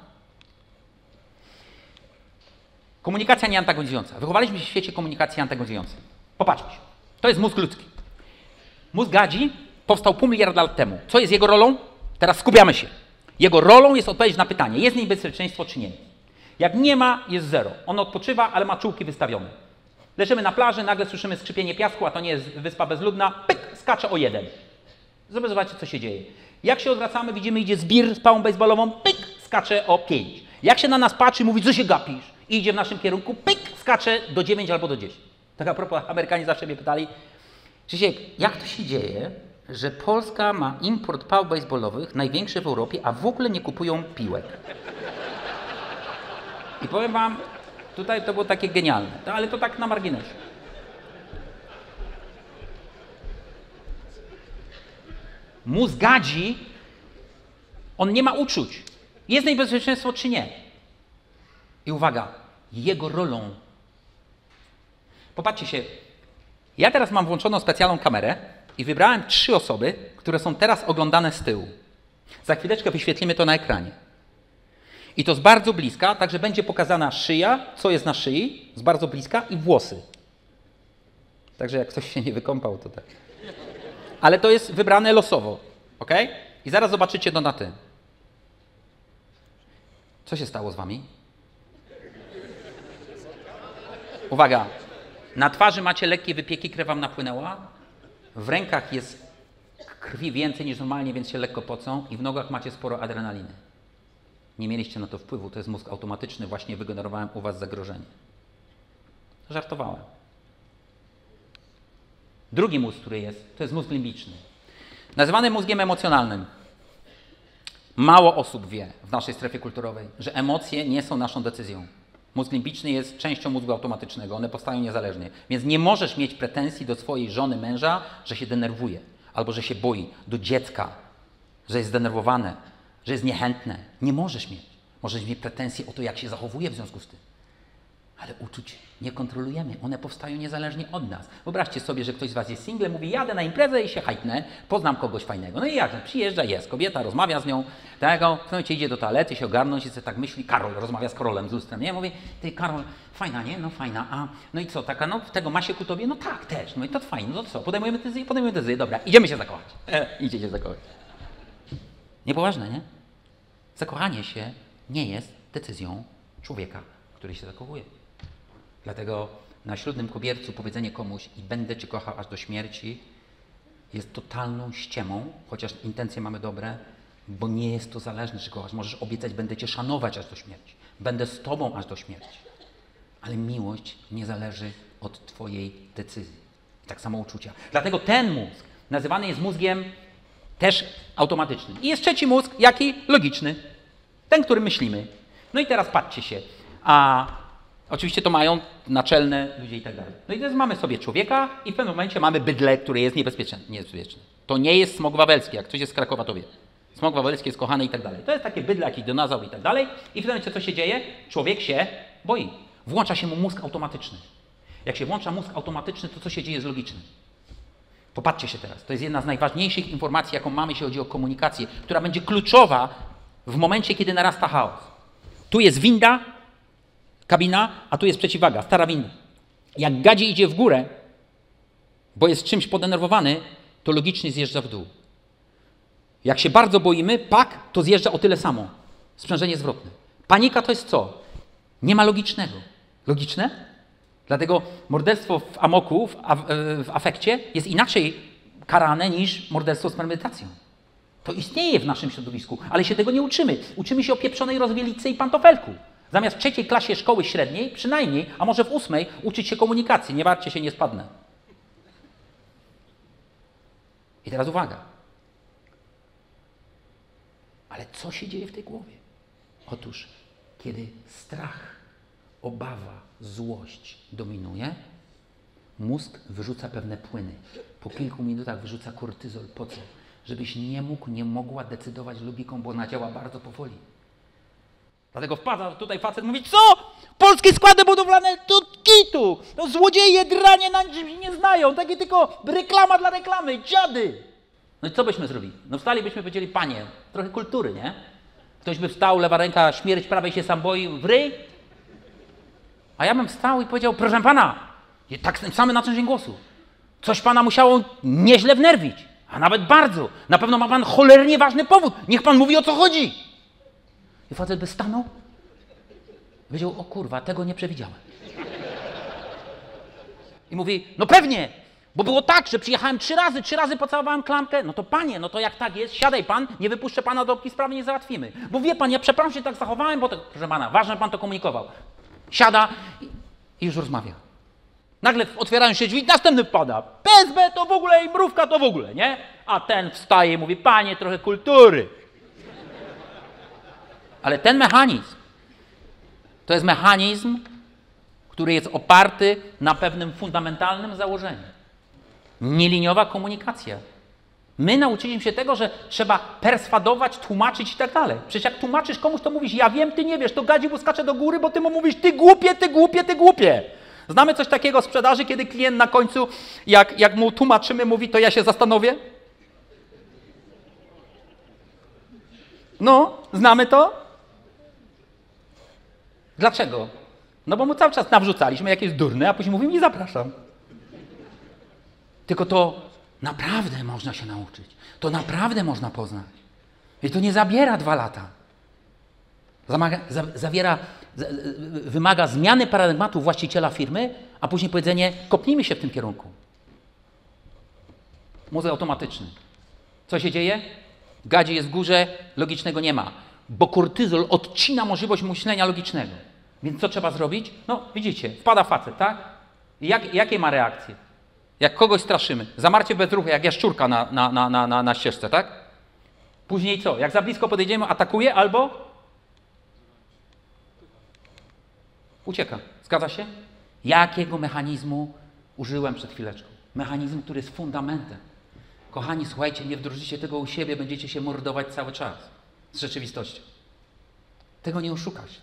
Komunikacja nieantagonizująca. Wychowaliśmy się w świecie komunikacji antagonizującej. Popatrzmy się. To jest mózg ludzki. Mózg gadzi powstał 500 000 lat temu. Co jest jego rolą? Teraz skupiamy się. Jego rolą jest odpowiedź na pytanie, jest niebezpieczeństwo czy nie. Jak nie ma, jest zero. On odpoczywa, ale ma czułki wystawione. Leżymy na plaży, nagle słyszymy skrzypienie piasku, a to nie jest wyspa bezludna, pyk, skacze o 1. Zobaczcie, co się dzieje. Jak się odwracamy, widzimy, idzie zbir z pałą baseballową, pyk, skacze o 5. Jak się na nas patrzy, mówi, co się gapisz? I idzie w naszym kierunku, pyk, skacze do 9 albo do 10. Tak a propos, Amerykanie zawsze mnie pytali, Krzysiek, jak to się dzieje, że Polska ma import pał baseballowych największy w Europie, a w ogóle nie kupują piłek? I powiem wam, tutaj to było takie genialne, ale to tak na marginesie. Mózg gadzi, on nie ma uczuć. Jest niebezpieczeństwo czy nie? I uwaga, jego rolą. Popatrzcie się, ja teraz mam włączoną specjalną kamerę i wybrałem 3 osoby, które są teraz oglądane z tyłu. Za chwileczkę wyświetlimy to na ekranie. I to z bardzo bliska, także będzie pokazana szyja, co jest na szyi, z bardzo bliska i włosy. Także jak ktoś się nie wykąpał, to tak. Ale to jest wybrane losowo, ok? I zaraz zobaczycie to na tym. Co się stało z wami? Uwaga, na twarzy macie lekkie wypieki, krew wam napłynęła, w rękach jest krwi więcej niż normalnie, więc się lekko pocą i w nogach macie sporo adrenaliny. Nie mieliście na to wpływu, to jest mózg automatyczny, właśnie wygenerowałem u was zagrożenie. Żartowałem. Drugi mózg, który jest, to jest mózg limbiczny. Nazywany mózgiem emocjonalnym. Mało osób wie w naszej strefie kulturowej, że emocje nie są naszą decyzją. Mózg limbiczny jest częścią mózgu automatycznego, one powstają niezależnie. Więc nie możesz mieć pretensji do swojej żony, męża, że się denerwuje, albo że się boi, do dziecka, że jest zdenerwowane, że jest niechętne. Nie możesz mieć. Możesz mieć pretensje o to, jak się zachowuje w związku z tym. Ale uczuć nie kontrolujemy. One powstają niezależnie od nas. Wyobraźcie sobie, że ktoś z was jest singlem, mówi, jadę na imprezę i się hajtnę, poznam kogoś fajnego. No i jak? Przyjeżdża, jest kobieta, rozmawia z nią, tego, w momencie idzie do toalety, się ogarnąć i sobie tak myśli, Karol, rozmawia z Karolem, z lustrem, nie? Mówi, ty Karol, fajna, nie? No fajna, a no i co, taka, no tego ma się ku tobie? No tak, też, no i to fajnie, no to co, podejmujemy decyzję, dobra, idziemy się zakochać. Idzie się zakochać. Niepoważne, nie? Zakochanie się nie jest decyzją człowieka, który się zakochuje. Dlatego na ślubnym kobiercu powiedzenie komuś i będę cię kochał aż do śmierci jest totalną ściemą, chociaż intencje mamy dobre, bo nie jest to zależne, czy kochasz. Możesz obiecać, będę cię szanować aż do śmierci. Będę z tobą aż do śmierci. Ale miłość nie zależy od twojej decyzji. Tak samo uczucia. Dlatego ten mózg nazywany jest mózgiem też automatycznym. I jest trzeci mózg, jaki? Logiczny. Ten, który myślimy. No i teraz patrzcie się. Oczywiście to mają naczelne ludzie i tak dalej. No i teraz mamy sobie człowieka i w pewnym momencie mamy bydlę, który jest niebezpieczny. To nie jest smok wawelski, jak ktoś jest z Krakowa, to wie. Smok wawelski jest kochany i tak dalej. To jest takie bydle, jakiś dinozaur i tak dalej. I w tym momencie co się dzieje? Człowiek się boi. Włącza się mu mózg automatyczny. Jak się włącza mózg automatyczny, to co się dzieje z logicznym? Popatrzcie się teraz. To jest jedna z najważniejszych informacji, jaką mamy, jeśli chodzi o komunikację, która będzie kluczowa w momencie, kiedy narasta chaos. Tu jest winda, kabina, a tu jest przeciwwaga, stara winda. Jak gadzie idzie w górę, bo jest czymś podenerwowany, to logicznie zjeżdża w dół. Jak się bardzo boimy, to zjeżdża o tyle samo. Sprzężenie zwrotne. Panika to jest co? Nie ma logicznego. Logiczne? Dlatego morderstwo w amoku, w afekcie jest inaczej karane niż morderstwo z premedytacją. To istnieje w naszym środowisku, ale się tego nie uczymy. Uczymy się o pieprzonej rozwielicy i pantofelku. Zamiast w 3. klasie szkoły średniej, przynajmniej, a może w 8, uczyć się komunikacji. Nie martwcie się, nie spadnę. I teraz uwaga. Ale co się dzieje w tej głowie? Otóż, kiedy strach, obawa, złość dominuje, mózg wyrzuca pewne płyny. Po kilku minutach wyrzuca kortyzol. Po co? Żebyś nie mógł, nie mogła decydować logiką, bo ona działa bardzo powoli. Dlatego wpada tutaj facet, mówi, co? Polskie składy budowlane to kitu! To złodzieje, dranie, na niczym się nie znają. Takie tylko reklama dla reklamy, dziady! No i co byśmy zrobili? No wstalibyśmy, powiedzieli, panie, trochę kultury, nie? Ktoś by wstał, lewa ręka, śmierć prawej się sam boi, w ryj. A ja bym wstał i powiedział, proszę pana, tak samy naciążenie głosu. Coś pana musiało nieźle wnerwić, a nawet bardzo. Na pewno ma pan cholernie ważny powód. Niech pan mówi, o co chodzi. I facet by stanął i powiedział, o kurwa, tego nie przewidziałem. I mówi, no pewnie, bo było tak, że przyjechałem 3 razy pocałowałem klamkę. No to panie, no to jak tak jest, siadaj pan, nie wypuszczę pana do opcji, sprawy nie załatwimy. Bo wie pan, ja przepraszam, się tak zachowałem, bo to, proszę pana, ważne, pan to komunikował. Siada i już rozmawia. Nagle otwierają się drzwi, następny wpada. PSB to w ogóle i mrówka to w ogóle, nie? A ten wstaje i mówi, panie, trochę kultury. Ale ten mechanizm, to jest mechanizm, który jest oparty na pewnym fundamentalnym założeniu. Nieliniowa komunikacja. My nauczyliśmy się tego, że trzeba perswadować, tłumaczyć i tak dalej. Przecież jak tłumaczysz komuś, to mówisz, ja wiem, ty nie wiesz, to gadzi skacze do góry, bo ty mu mówisz, ty głupie, ty głupie, ty głupie. Znamy coś takiego w sprzedaży, kiedy klient na końcu, jak mu tłumaczymy, mówi, to ja się zastanowię? No, znamy to? Dlaczego? No bo mu cały czas nawrzucaliśmy, jak jest durny, a później mówimy, nie zapraszam. Tylko to naprawdę można się nauczyć. To naprawdę można poznać. I to nie zabiera 2 lata. Wymaga zmiany paradygmatu właściciela firmy, a później powiedzenie, kopnijmy się w tym kierunku. Mózg automatyczny. Co się dzieje? Gadzi jest w górze, logicznego nie ma. Bo kortyzol odcina możliwość myślenia logicznego. Więc co trzeba zrobić? No widzicie, wpada facet, tak? Jakie ma reakcje? Jak kogoś straszymy. Zamarcie bez ruchu, jak jaszczurka na ścieżce, tak? Później co? Jak za blisko podejdziemy, atakuje albo ucieka. Zgadza się? Jakiego mechanizmu użyłem przed chwileczką? Mechanizm, który jest fundamentem. Kochani, słuchajcie, nie wdrożycie tego u siebie, będziecie się mordować cały czas z rzeczywistością. Tego nie oszukasz.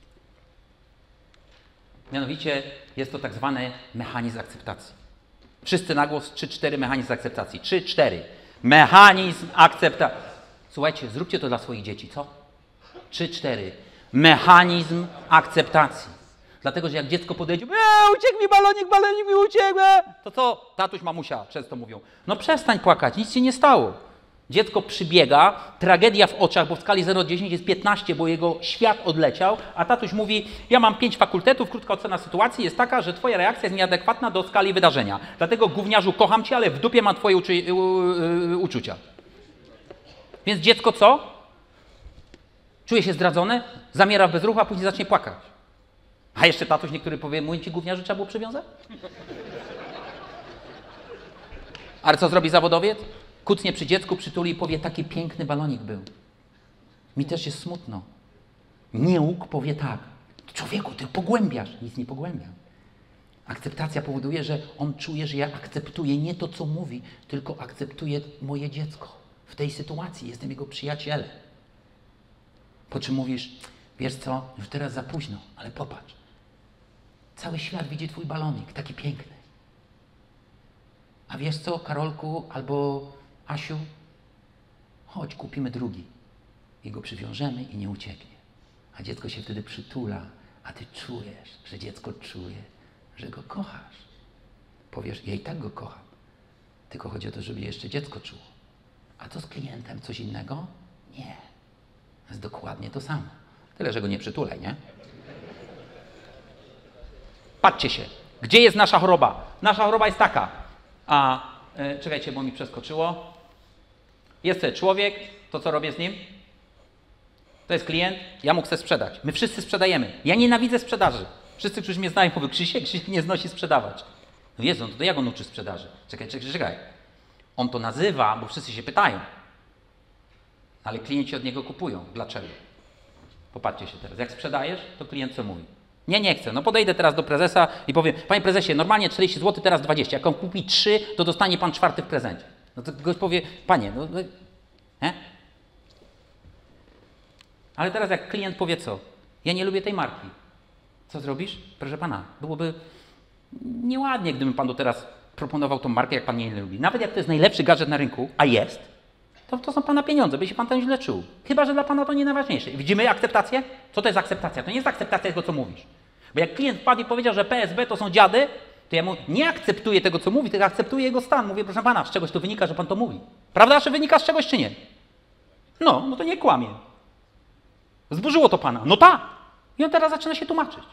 Mianowicie jest to tak zwany mechanizm akceptacji. Wszyscy na głos 3-4 mechanizm akceptacji. 3-4. Mechanizm akceptacji. Słuchajcie, zróbcie to dla swoich dzieci, co? 3-4. Mechanizm akceptacji. Dlatego, że jak dziecko podejdzie, uciekł mi balonik mi uciekł, to co? Tatuś, mamusia często mówią, no przestań płakać, nic się nie stało. Dziecko przybiega, tragedia w oczach, bo w skali 0-10 jest 15, bo jego świat odleciał, a tatuś mówi, ja mam 5 fakultetów, krótka ocena sytuacji jest taka, że twoja reakcja jest nieadekwatna do skali wydarzenia. Dlatego, gówniarzu, kocham cię, ale w dupie mam twoje uczucia. Więc dziecko co? Czuje się zdradzone, zamiera w bezruchu, a później zacznie płakać. A jeszcze tatuś niektóry powie, mówię ci, gówniarzu, trzeba było przywiązać? Ale co zrobi zawodowiec? Kucnie przy dziecku, przytuli i powie, taki piękny balonik był. Mi też jest smutno. Nieuk powie tak, człowieku, ty pogłębiasz. Nic nie pogłębiam. Akceptacja powoduje, że on czuje, że ja akceptuję nie to, co mówi, tylko akceptuję moje dziecko. W tej sytuacji jestem jego przyjacielem. Po czym mówisz, wiesz co, już teraz za późno, ale popatrz. Cały świat widzi twój balonik, taki piękny. A wiesz co, Karolku albo Asiu? Chodź, kupimy drugi. I go przywiążemy i nie ucieknie. A dziecko się wtedy przytula, a ty czujesz, że dziecko czuje, że go kochasz. Powiesz, ja i tak go kocham. Tylko chodzi o to, żeby jeszcze dziecko czuło. A co z klientem? Coś innego? Nie. Jest dokładnie to samo. Tyle, że go nie przytulaj, nie? Patrzcie się. Gdzie jest nasza choroba? Nasza choroba jest taka. Czekajcie, bo mi przeskoczyło. Jest ten człowiek, to co robię z nim? To jest klient, ja mu chcę sprzedać. My wszyscy sprzedajemy. Ja nienawidzę sprzedaży. Wszyscy, którzy mnie znają, mówią, Krzysiek nie znosi sprzedawać. No Jezu, to jak on uczy sprzedaży? Czekaj. On to nazywa, bo wszyscy się pytają. Ale klienci od niego kupują. Dlaczego? Popatrzcie się teraz. Jak sprzedajesz, to klient co mówi? Nie chcę. No podejdę teraz do prezesa i powiem, panie prezesie, normalnie 40 zł, teraz 20. Jak on kupi 3, to dostanie pan 4 w prezencie. No to gość powie, panie, nie? Ale teraz jak klient powie co? Ja nie lubię tej marki. Co zrobisz? Proszę pana, byłoby nieładnie, gdybym panu teraz proponował tą markę, jak pan jej nie lubi. Nawet jak to jest najlepszy gadżet na rynku, a jest, to są pana pieniądze, by się pan tam źle czuł. Chyba że dla pana to nie najważniejsze. Widzimy akceptację? Co to jest akceptacja? To nie jest akceptacja tego, co mówisz. Bo jak klient wpadł i powiedział, że PSB to są dziady, to ja mu nie akceptuję tego, co mówi, tylko akceptuję jego stan. Mówię, proszę pana, z czegoś to wynika, że pan to mówi. Prawda, że wynika z czegoś, czy nie? No to nie kłamie. Zburzyło to pana. No tak. I on teraz zaczyna się tłumaczyć.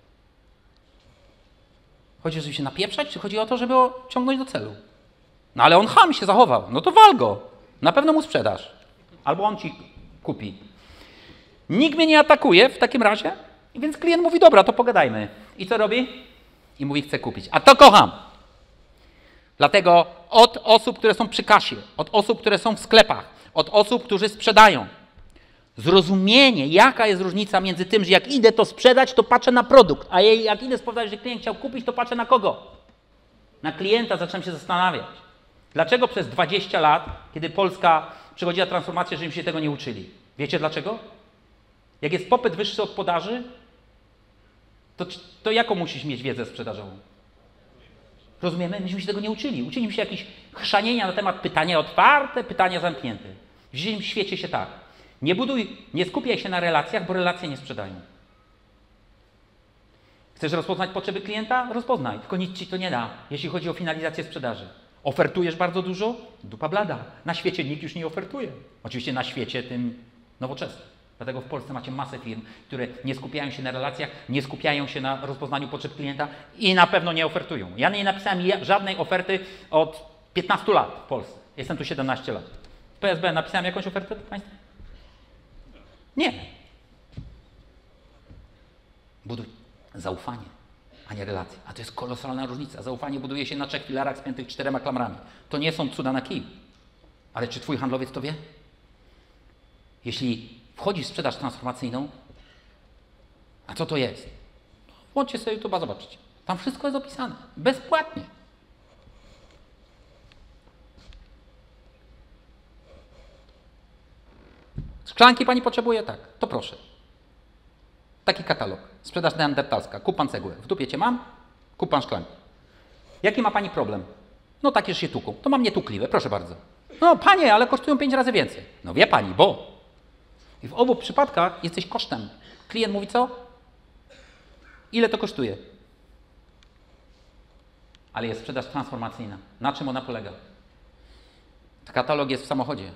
Chodzi, żeby się napieprzać, czy chodzi o to, żeby ciągnąć do celu? No ale on ham się zachował. No to wal go. Na pewno mu sprzedasz. Albo on ci kupi. Nikt mnie nie atakuje w takim razie, więc klient mówi, dobra, to pogadajmy. I co robi? I mówi, chcę kupić. A to kocham. Dlatego od osób, które są przy kasie, od osób, które są w sklepach, od osób, którzy sprzedają, zrozumienie, jaka jest różnica między tym, że jak idę to sprzedać, to patrzę na produkt, a jak idę spowodować, że klient chciał kupić, to patrzę na kogo? Na klienta. Zacząłem się zastanawiać. Dlaczego przez 20 lat, kiedy Polska przechodziła transformację, że im się tego nie uczyli? Wiecie dlaczego? Jak jest popyt wyższy od podaży, to jaką musisz mieć wiedzę sprzedażową? Rozumiemy? Myśmy się tego nie uczyli. Uczyliśmy się jakichś chrzanienia na temat pytania otwarte, pytania zamknięte. W dzisiejszym świecie się tak. Nie skupiaj się na relacjach, bo relacje nie sprzedają. Chcesz rozpoznać potrzeby klienta? Rozpoznaj, tylko nic ci to nie da, jeśli chodzi o finalizację sprzedaży. Ofertujesz bardzo dużo? Dupa blada. Na świecie nikt już nie ofertuje. Oczywiście na świecie tym nowoczesnym. Dlatego w Polsce macie masę firm, które nie skupiają się na relacjach, nie skupiają się na rozpoznaniu potrzeb klienta i na pewno nie ofertują. Ja nie napisałem żadnej oferty od 15 lat w Polsce. Jestem tu 17 lat. W PSB napisałem jakąś ofertę Państwu? Nie. Buduj zaufanie, a nie relacje. A to jest kolosalna różnica. Zaufanie buduje się na 3 filarach spiętych 4 klamrami. To nie są cuda na kij. Ale czy twój handlowiec to wie? Jeśli wchodzisz w sprzedaż transformacyjną, a co to jest? Włączcie sobie YouTube'a, zobaczcie. Tam wszystko jest opisane. Bezpłatnie. Szklanki pani potrzebuje? Tak. To proszę. Taki katalog. Sprzedaż neandertalska. Kup pan cegłę. W dupie cię mam? Kup pan szklanki. Jaki ma pani problem? No takie, że się tuką. To mam nietukliwe. Proszę bardzo. No panie, ale kosztują 5 razy więcej. No wie pani, bo. I w obu przypadkach jesteś kosztem. Klient mówi co? Ile to kosztuje? Ale jest sprzedaż transformacyjna. Na czym ona polega? Katalog jest w samochodzie.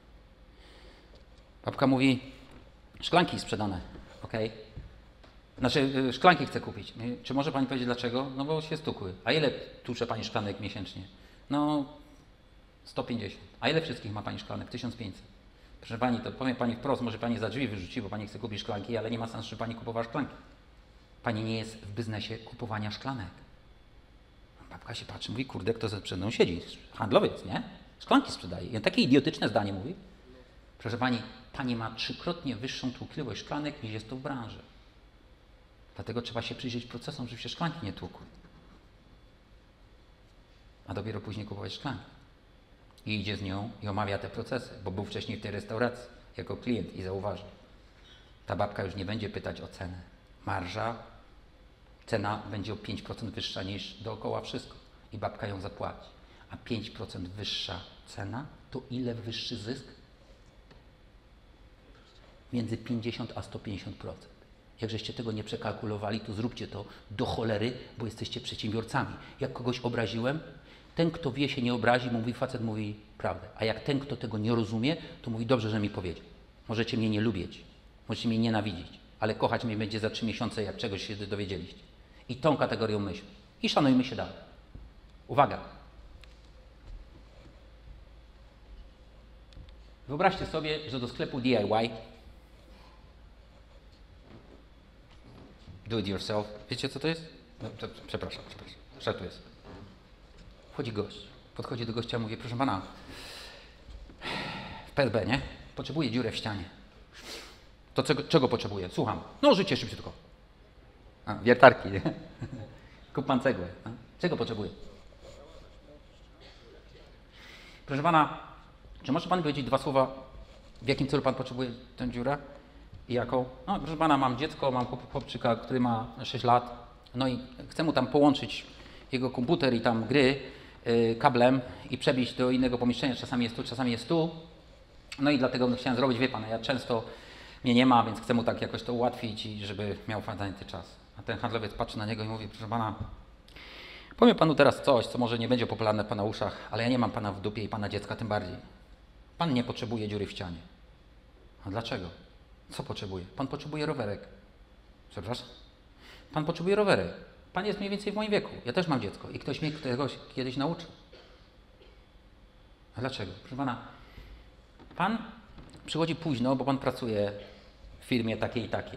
Babka mówi, szklanki sprzedane. Okej. Znaczy, szklanki chcę kupić. Czy może pani powiedzieć dlaczego? No bo się stukły. A ile tucze pani szklanek miesięcznie? No 150. A ile wszystkich ma pani szklanek? 1500. Proszę pani, to powiem pani wprost, może pani za drzwi wyrzuci, bo pani chce kupić szklanki, ale nie ma sensu, żeby pani kupowała szklanki. Pani nie jest w biznesie kupowania szklanek. Babka się patrzy, mówi, kurde, kto przed mną siedzi? Handlowiec, nie? Szklanki sprzedaje. I on takie idiotyczne zdanie mówi. Proszę pani, pani ma 3-krotnie wyższą tłukliwość szklanek, niż jest to w branży. Dlatego trzeba się przyjrzeć procesom, żeby się szklanki nie tłukły. A dopiero później kupować szklanki. I idzie z nią i omawia te procesy, bo był wcześniej w tej restauracji jako klient i zauważył. Ta babka już nie będzie pytać o cenę. Marża, cena będzie o 5% wyższa niż dookoła wszystko. I babka ją zapłaci. A 5% wyższa cena, to ile wyższy zysk? Między 50 a 150%. Jak żeście tego nie przekalkulowali, to zróbcie to do cholery, bo jesteście przedsiębiorcami. Jak kogoś obraziłem, ten, kto wie, się nie obrazi, mówi facet, mówi prawdę. A jak ten, kto tego nie rozumie, to mówi dobrze, że mi powiedział. Możecie mnie nie lubić, możecie mnie nienawidzić, ale kochać mnie będzie za 3 miesiące, jak czegoś się dowiedzieliście. I tą kategorią myśl. I szanujmy się dalej. Uwaga. Wyobraźcie sobie, że do sklepu DIY do it yourself. Wiecie, co to jest? No, przepraszam. Żartuję sobie. Wchodzi gość. Podchodzi do gościa i mówi, proszę pana, w PSB, nie? Potrzebuje dziurę w ścianie. To czego potrzebuje? Słucham. No życie szybciutko. A, wiertarki. Kup pan cegłę. A? Czego potrzebuje? Proszę pana, czy może pan powiedzieć 2 słowa, w jakim celu pan potrzebuje tę dziurę? I jaką? No, proszę pana, mam dziecko, mam chłopczyka, który ma 6 lat. No i chcę mu tam połączyć jego komputer i tam gry kablem i przebić do innego pomieszczenia. Czasami jest tu, czasami jest tu. No i dlatego chciałem zrobić, wie pan, ja często mnie nie ma, więc chcę mu tak jakoś to ułatwić i żeby miał fajny czas. A ten handlowiec patrzy na niego i mówi, proszę pana, powiem panu teraz coś, co może nie będzie popularne w pana uszach, ale ja nie mam pana w dupie i pana dziecka tym bardziej. Pan nie potrzebuje dziury w ścianie. A dlaczego? Co potrzebuje? Pan potrzebuje rowerek. Przepraszam? Pan potrzebuje rowerek. Pan jest mniej więcej w moim wieku. Ja też mam dziecko i ktoś mnie czegoś kiedyś nauczył. A dlaczego? Proszę pana, pan przychodzi późno, bo pan pracuje w firmie takiej i takiej.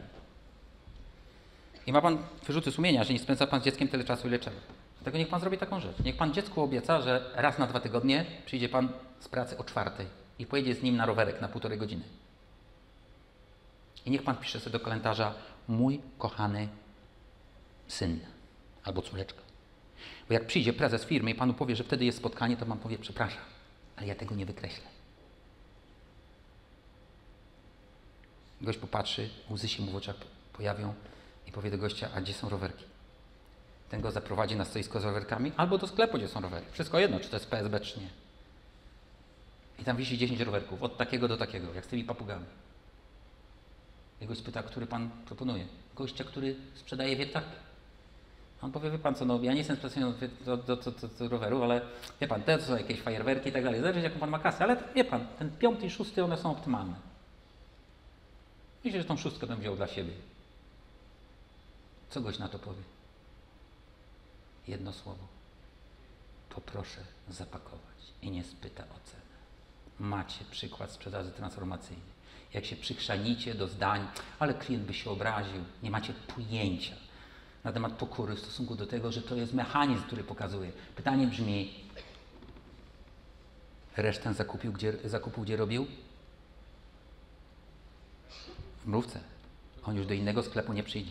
I ma pan wyrzuty sumienia, że nie spędza pan z dzieckiem tyle czasu, ile trzeba. Dlatego niech pan zrobi taką rzecz. Niech pan dziecku obieca, że raz na 2 tygodnie przyjdzie pan z pracy o 4:00 i pojedzie z nim na rowerek na 1,5 godziny. I niech pan pisze sobie do kalendarza mój kochany syn albo córeczka. Bo jak przyjdzie prezes firmy i panu powie, że wtedy jest spotkanie, to pan powie, przepraszam, ale ja tego nie wykreślę. Gość popatrzy, łzy się mu w oczach pojawią i powie do gościa, a gdzie są rowerki? Ten go zaprowadzi na stoisko z rowerkami albo do sklepu, gdzie są rowery. Wszystko jedno, czy to jest PSB, czy nie. I tam wisi 10 rowerków, od takiego do takiego, jak z tymi papugami. I gość pyta, który pan proponuje? Gościa, który sprzedaje wiertarki. On powie, wie pan co, no ja nie jestem specjalnie do rowerów, ale wie pan, te to są jakieś fajerwerki i tak dalej. Zależy jaką pan ma kasę, ale wie pan, ten 5. i 6. one są optymalne. Myślę, że tą 6 bym wziął dla siebie. Co gość na to powie? Jedno słowo. Poproszę zapakować i nie spyta o cenę. Macie przykład sprzedaży transformacyjnej. Jak się przychrzanicie do zdań, ale klient by się obraził, nie macie pojęcia na temat pokory w stosunku do tego, że to jest mechanizm, który pokazuje. Pytanie brzmi, resztę zakupu gdzie robił? W mrówce. On już do innego sklepu nie przyjdzie.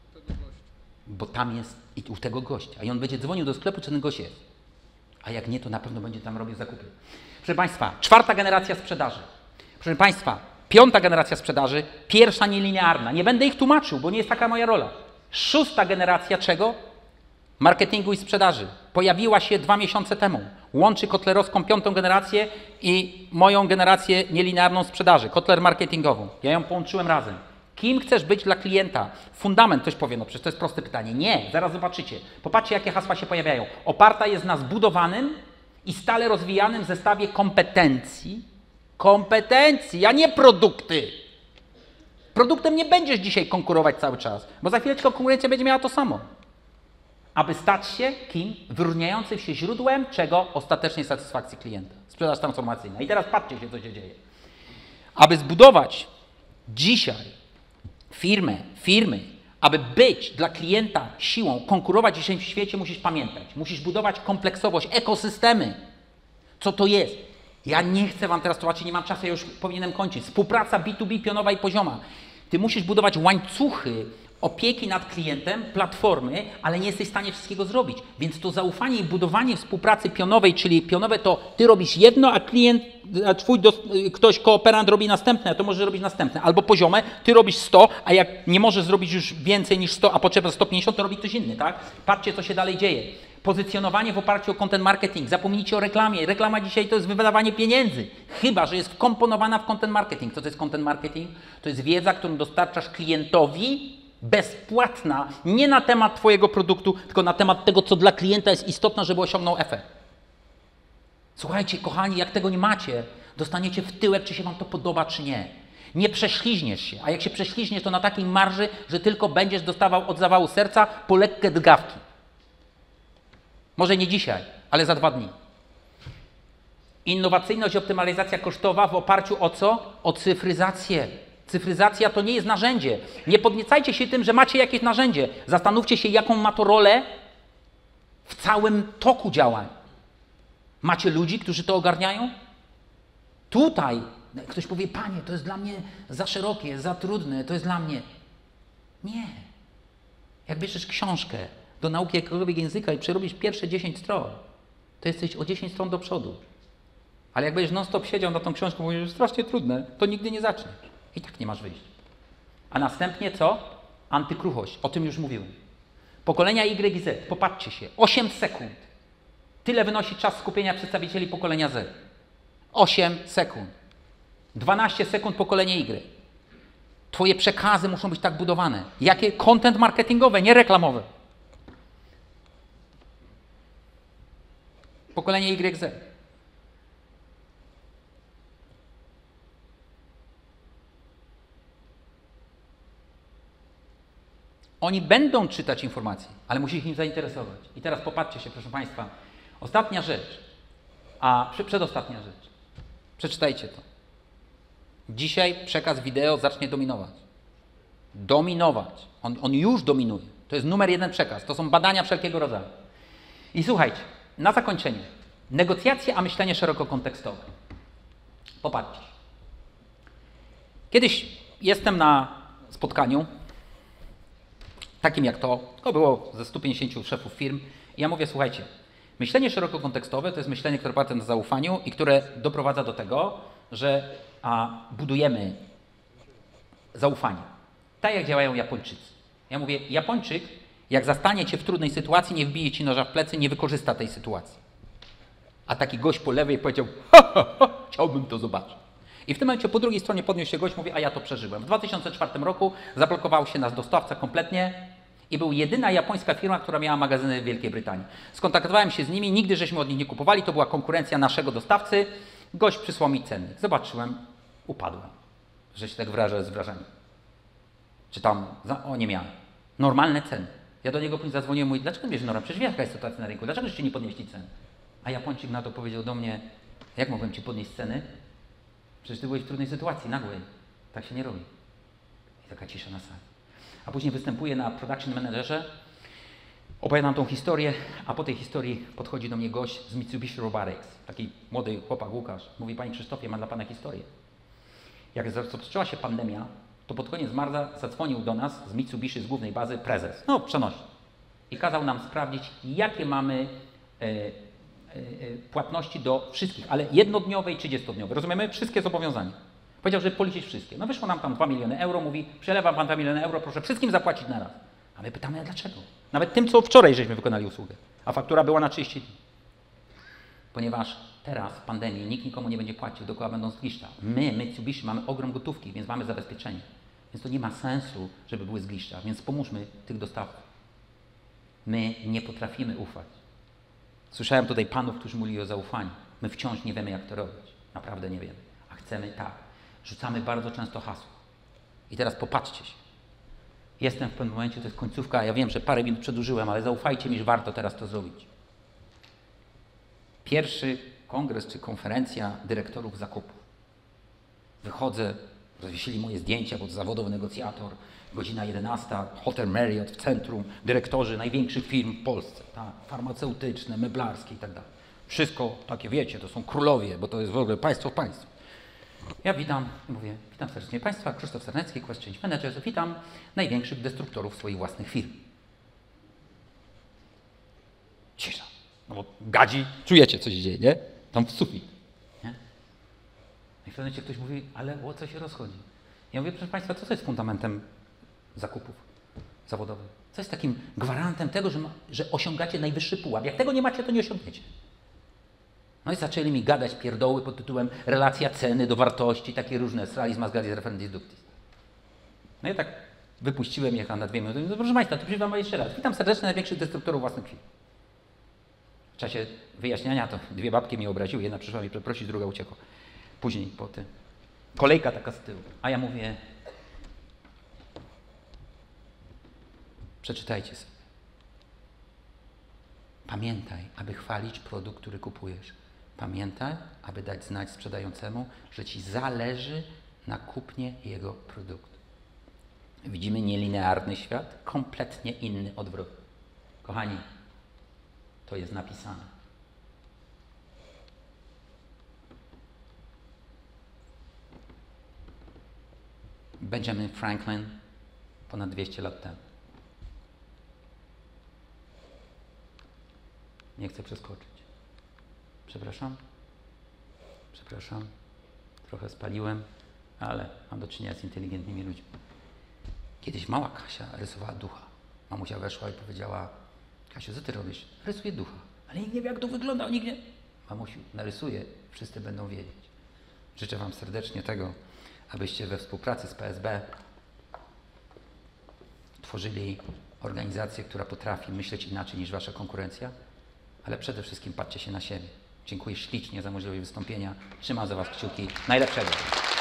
Bo tam jest i u tego gościa. I on będzie dzwonił do sklepu, czy ten gość jest. A jak nie, to na pewno będzie tam robił zakupy. Proszę Państwa, 4. generacja sprzedaży. Proszę Państwa, 5. generacja sprzedaży, 1. nielinearna. Nie będę ich tłumaczył, bo nie jest taka moja rola. 6. generacja czego? Marketingu i sprzedaży. Pojawiła się 2 miesiące temu. Łączy kotlerowską 5. generację i moją generację nielinearną sprzedaży, kotler marketingową. Ja ją połączyłem razem. Kim chcesz być dla klienta? Fundament, ktoś powie, no przecież to jest proste pytanie. Nie, zaraz zobaczycie. Popatrzcie, jakie hasła się pojawiają. Oparta jest na zbudowanym i stale rozwijanym zestawie kompetencji. Kompetencji, a nie produkty. Produktem nie będziesz dzisiaj konkurować cały czas, bo za chwileczkę konkurencja będzie miała to samo. Aby stać się kim? Wyróżniającym się źródłem czego? Ostatecznej satysfakcji klienta. Sprzedaż transformacyjna. I teraz patrzcie się, co się dzieje. Aby zbudować dzisiaj firmy, aby być dla klienta siłą, konkurować dzisiaj w świecie, musisz pamiętać. Musisz budować kompleksowość, ekosystemy. Co to jest? Ja nie chcę Wam teraz tłumaczyć, nie mam czasu, ja już powinienem kończyć. Współpraca B2B pionowa i pozioma. Ty musisz budować łańcuchy opieki nad klientem, platformy, ale nie jesteś w stanie wszystkiego zrobić. Więc to zaufanie i budowanie współpracy pionowej, czyli pionowe to Ty robisz jedno, a klient, ktoś kooperant robi następne, a to może robić następne. Albo poziome, Ty robisz 100, a jak nie możesz zrobić już więcej niż 100, a potrzeba 150, to robi ktoś inny, tak? Patrzcie, co się dalej dzieje. Pozycjonowanie w oparciu o content marketing. Zapomnijcie o reklamie. Reklama dzisiaj to jest wydawanie pieniędzy. Chyba że jest wkomponowana w content marketing. Co to jest content marketing? To jest wiedza, którą dostarczasz klientowi, bezpłatna, nie na temat Twojego produktu, tylko na temat tego, co dla klienta jest istotne, żeby osiągnął efekt. Słuchajcie, kochani, jak tego nie macie, dostaniecie w tyłek, czy się Wam to podoba, czy nie. Nie prześliźniesz się, a jak się prześliźniesz, to na takiej marży, że tylko będziesz dostawał od zawału serca po lekkie drgawki. Może nie dzisiaj, ale za 2 dni. Innowacyjność i optymalizacja kosztowa w oparciu o co? O cyfryzację. Cyfryzacja to nie jest narzędzie. Nie podniecajcie się tym, że macie jakieś narzędzie. Zastanówcie się, jaką ma to rolę w całym toku działań. Macie ludzi, którzy to ogarniają? Tutaj No, ktoś powie, panie, to jest dla mnie za szerokie, za trudne, to jest dla mnie. Nie. Jak bierzesz książkę do nauki jakiegokolwiek języka i przerobisz pierwsze 10 stron, to jesteś o 10 stron do przodu. Ale jak będziesz non-stop siedział na tą książką i mówisz, że strasznie trudne, to nigdy nie zaczniesz. I tak nie masz wyjścia. A następnie co? Antykruchość. O tym już mówiłem. Pokolenia Y i Z. Popatrzcie się. 8 sekund. Tyle wynosi czas skupienia przedstawicieli pokolenia Z. 8 sekund. 12 sekund pokolenie Y. Twoje przekazy muszą być tak budowane. Jakie? Content marketingowe, nie reklamowe. Pokolenie YZ. Oni będą czytać informacje, ale musi ich nim zainteresować. I teraz popatrzcie się, proszę Państwa. Ostatnia rzecz, przedostatnia rzecz. Przeczytajcie to. Dzisiaj przekaz wideo zacznie dominować. Dominować. On już dominuje. To jest numer 1 przekaz. To są badania wszelkiego rodzaju. I słuchajcie, na zakończenie. Negocjacje, a myślenie szeroko kontekstowe. Popatrzcie. Kiedyś jestem na spotkaniu, takim jak to było ze 150 szefów firm. I ja mówię, słuchajcie, myślenie szeroko kontekstowe to jest myślenie, które opiera na zaufaniu i które doprowadza do tego, że budujemy zaufanie. Tak jak działają Japończycy. Ja mówię, Japończyk, jak zastanie cię w trudnej sytuacji, nie wbije ci noża w plecy, nie wykorzysta tej sytuacji. A taki gość po lewej powiedział, chciałbym to zobaczyć. I w tym momencie po drugiej stronie podniósł się gość, mówi, a ja to przeżyłem. W 2004 roku zablokował się nasz dostawca kompletnie i był jedyna japońska firma, która miała magazyny w Wielkiej Brytanii. Skontaktowałem się z nimi, nigdy żeśmy od nich nie kupowali, to była konkurencja naszego dostawcy. Gość przysłał mi cennik. Zobaczyłem, upadłem, że się tak wyrażę z wrażeniem. Czy tam, nie miałem. Normalne ceny. Ja do niego później zadzwoniłem i mówię, dlaczego wiesz, Nora, przecież jaka jest sytuacja na rynku, dlaczego żeście nie podnieśli cen? A Japończyk na to powiedział do mnie, jak mogłem ci podnieść ceny? Przecież ty byłeś w trudnej sytuacji, nagłej. Tak się nie robi. I taka cisza na sali. A później występuję na production managerze, opowiadam tą historię, a po tej historii podchodzi do mnie gość z Mitsubishi Robotics, taki młody chłopak Łukasz. Mówi, panie Krzysztofie, mam dla pana historię. Jak rozpoczęła się pandemia, to pod koniec marca zadzwonił do nas z Mitsubishi z głównej bazy prezes. No, przenośny. I kazał nam sprawdzić, jakie mamy płatności do wszystkich, ale jednodniowe i 30-dniowe. Rozumiemy? Wszystkie zobowiązania. Powiedział, że policzyć wszystkie. No wyszło nam tam 2 miliony euro, mówi, przelewam wam 2 miliony euro, proszę wszystkim zapłacić na raz. A my pytamy, a dlaczego? Nawet tym, co wczoraj żeśmy wykonali usługę, a faktura była na 30 dni. Ponieważ teraz w pandemii nikt nikomu nie będzie płacił, dookoła będą zgliszcza. My, Mitsubishi, mamy ogrom gotówki, więc mamy zabezpieczenie. Więc to nie ma sensu, żeby były zgliszcza, więc pomóżmy tych dostawców. My nie potrafimy ufać. Słyszałem tutaj panów, którzy mówili o zaufaniu. My wciąż nie wiemy, jak to robić. Naprawdę nie wiemy. A chcemy tak. Rzucamy bardzo często hasło. I teraz popatrzcie się. Jestem w pewnym momencie, to jest końcówka, ja wiem, że parę minut przedłużyłem, ale zaufajcie mi, że warto teraz to zrobić. Pierwszy kongres czy konferencja dyrektorów zakupów. Wychodzę, zawiesili moje zdjęcia, bo to zawodowy negocjator, godzina 11, hotel Marriott w centrum, dyrektorzy największych firm w Polsce, tak, farmaceutyczne, meblarskie i tak dalej. Wszystko takie, wiecie, to są królowie, bo to jest w ogóle państwo w państwie. Ja witam, mówię, witam serdecznie Państwa, Krzysztof Sarnecki, Quest Change Manager, witam największych destruktorów swoich własnych firm. Cisza. No bo gadzi, czujecie, co się dzieje, nie? Tam w sufit. Nie? I w pewnym momencie ktoś mówi, ale o co się rozchodzi? Ja mówię, proszę Państwa, co jest fundamentem zakupów zawodowych? Co jest takim gwarantem tego, że osiągacie najwyższy pułap? Jak tego nie macie, to nie osiągniecie. No i zaczęli mi gadać pierdoły pod tytułem relacja ceny do wartości, takie różne, realizm asgadis referendis ductis. No i tak wypuściłem je na 2 minuty. No proszę Państwa, to przyjdę jeszcze raz. Witam serdecznie największych destruktorów własnych firm. W czasie wyjaśniania to 2 babki mnie obraziły, jedna przyszła mi przeprosić, druga uciekła. Później po tym. Kolejka taka z tyłu. A ja mówię, przeczytajcie sobie. Pamiętaj, aby chwalić produkt, który kupujesz. Pamiętaj, aby dać znać sprzedającemu, że Ci zależy na kupnie jego produktu. Widzimy nielinearny świat, kompletnie inny odwrót. Kochani, to jest napisane. Benjamin Franklin ponad 200 lat temu. Nie chcę przeskoczyć. Przepraszam. Przepraszam. Trochę spaliłem, ale mam do czynienia z inteligentnymi ludźmi. Kiedyś mała Kasia rysowała ducha. Mamusia weszła i powiedziała: Kasiu, co ty robisz? Rysuję ducha. Ale nikt nie wie, jak to wygląda. Nikt nie... Mamusiu, narysuję, wszyscy będą wiedzieć. Życzę wam serdecznie tego, abyście we współpracy z PSB tworzyli organizację, która potrafi myśleć inaczej niż wasza konkurencja, ale przede wszystkim patrzcie się na siebie. Dziękuję ślicznie za możliwość wystąpienia. Trzymam za was kciuki. Najlepszego.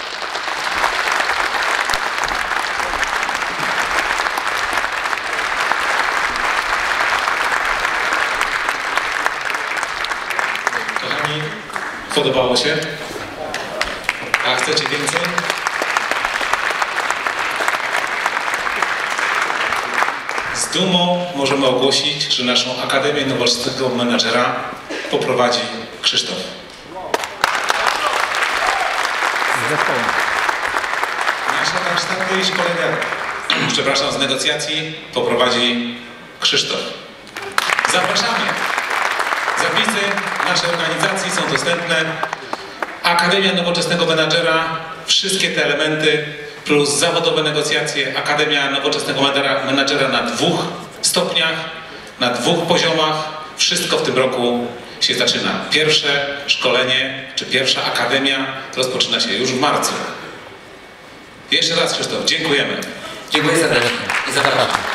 Kochani, podobało się? A chcecie więcej? Z dumą możemy ogłosić, że naszą Akademię Nowoczesnego Menadżera poprowadzi Krzysztof. Z zespołem. Nasze warsztaty i szkolenia, przepraszam, z negocjacji poprowadzi Krzysztof. Zapraszamy. Zapisy naszej organizacji są dostępne. Akademia Nowoczesnego Menadżera, wszystkie te elementy, plus zawodowe negocjacje. Akademia Nowoczesnego Menadżera na 2 stopniach, na 2 poziomach. Wszystko w tym roku się zaczyna. Pierwsze szkolenie, czy pierwsza akademia rozpoczyna się już w marcu. Jeszcze raz, Krzysztof, dziękujemy. Dziękuję serdecznie i zapraszam.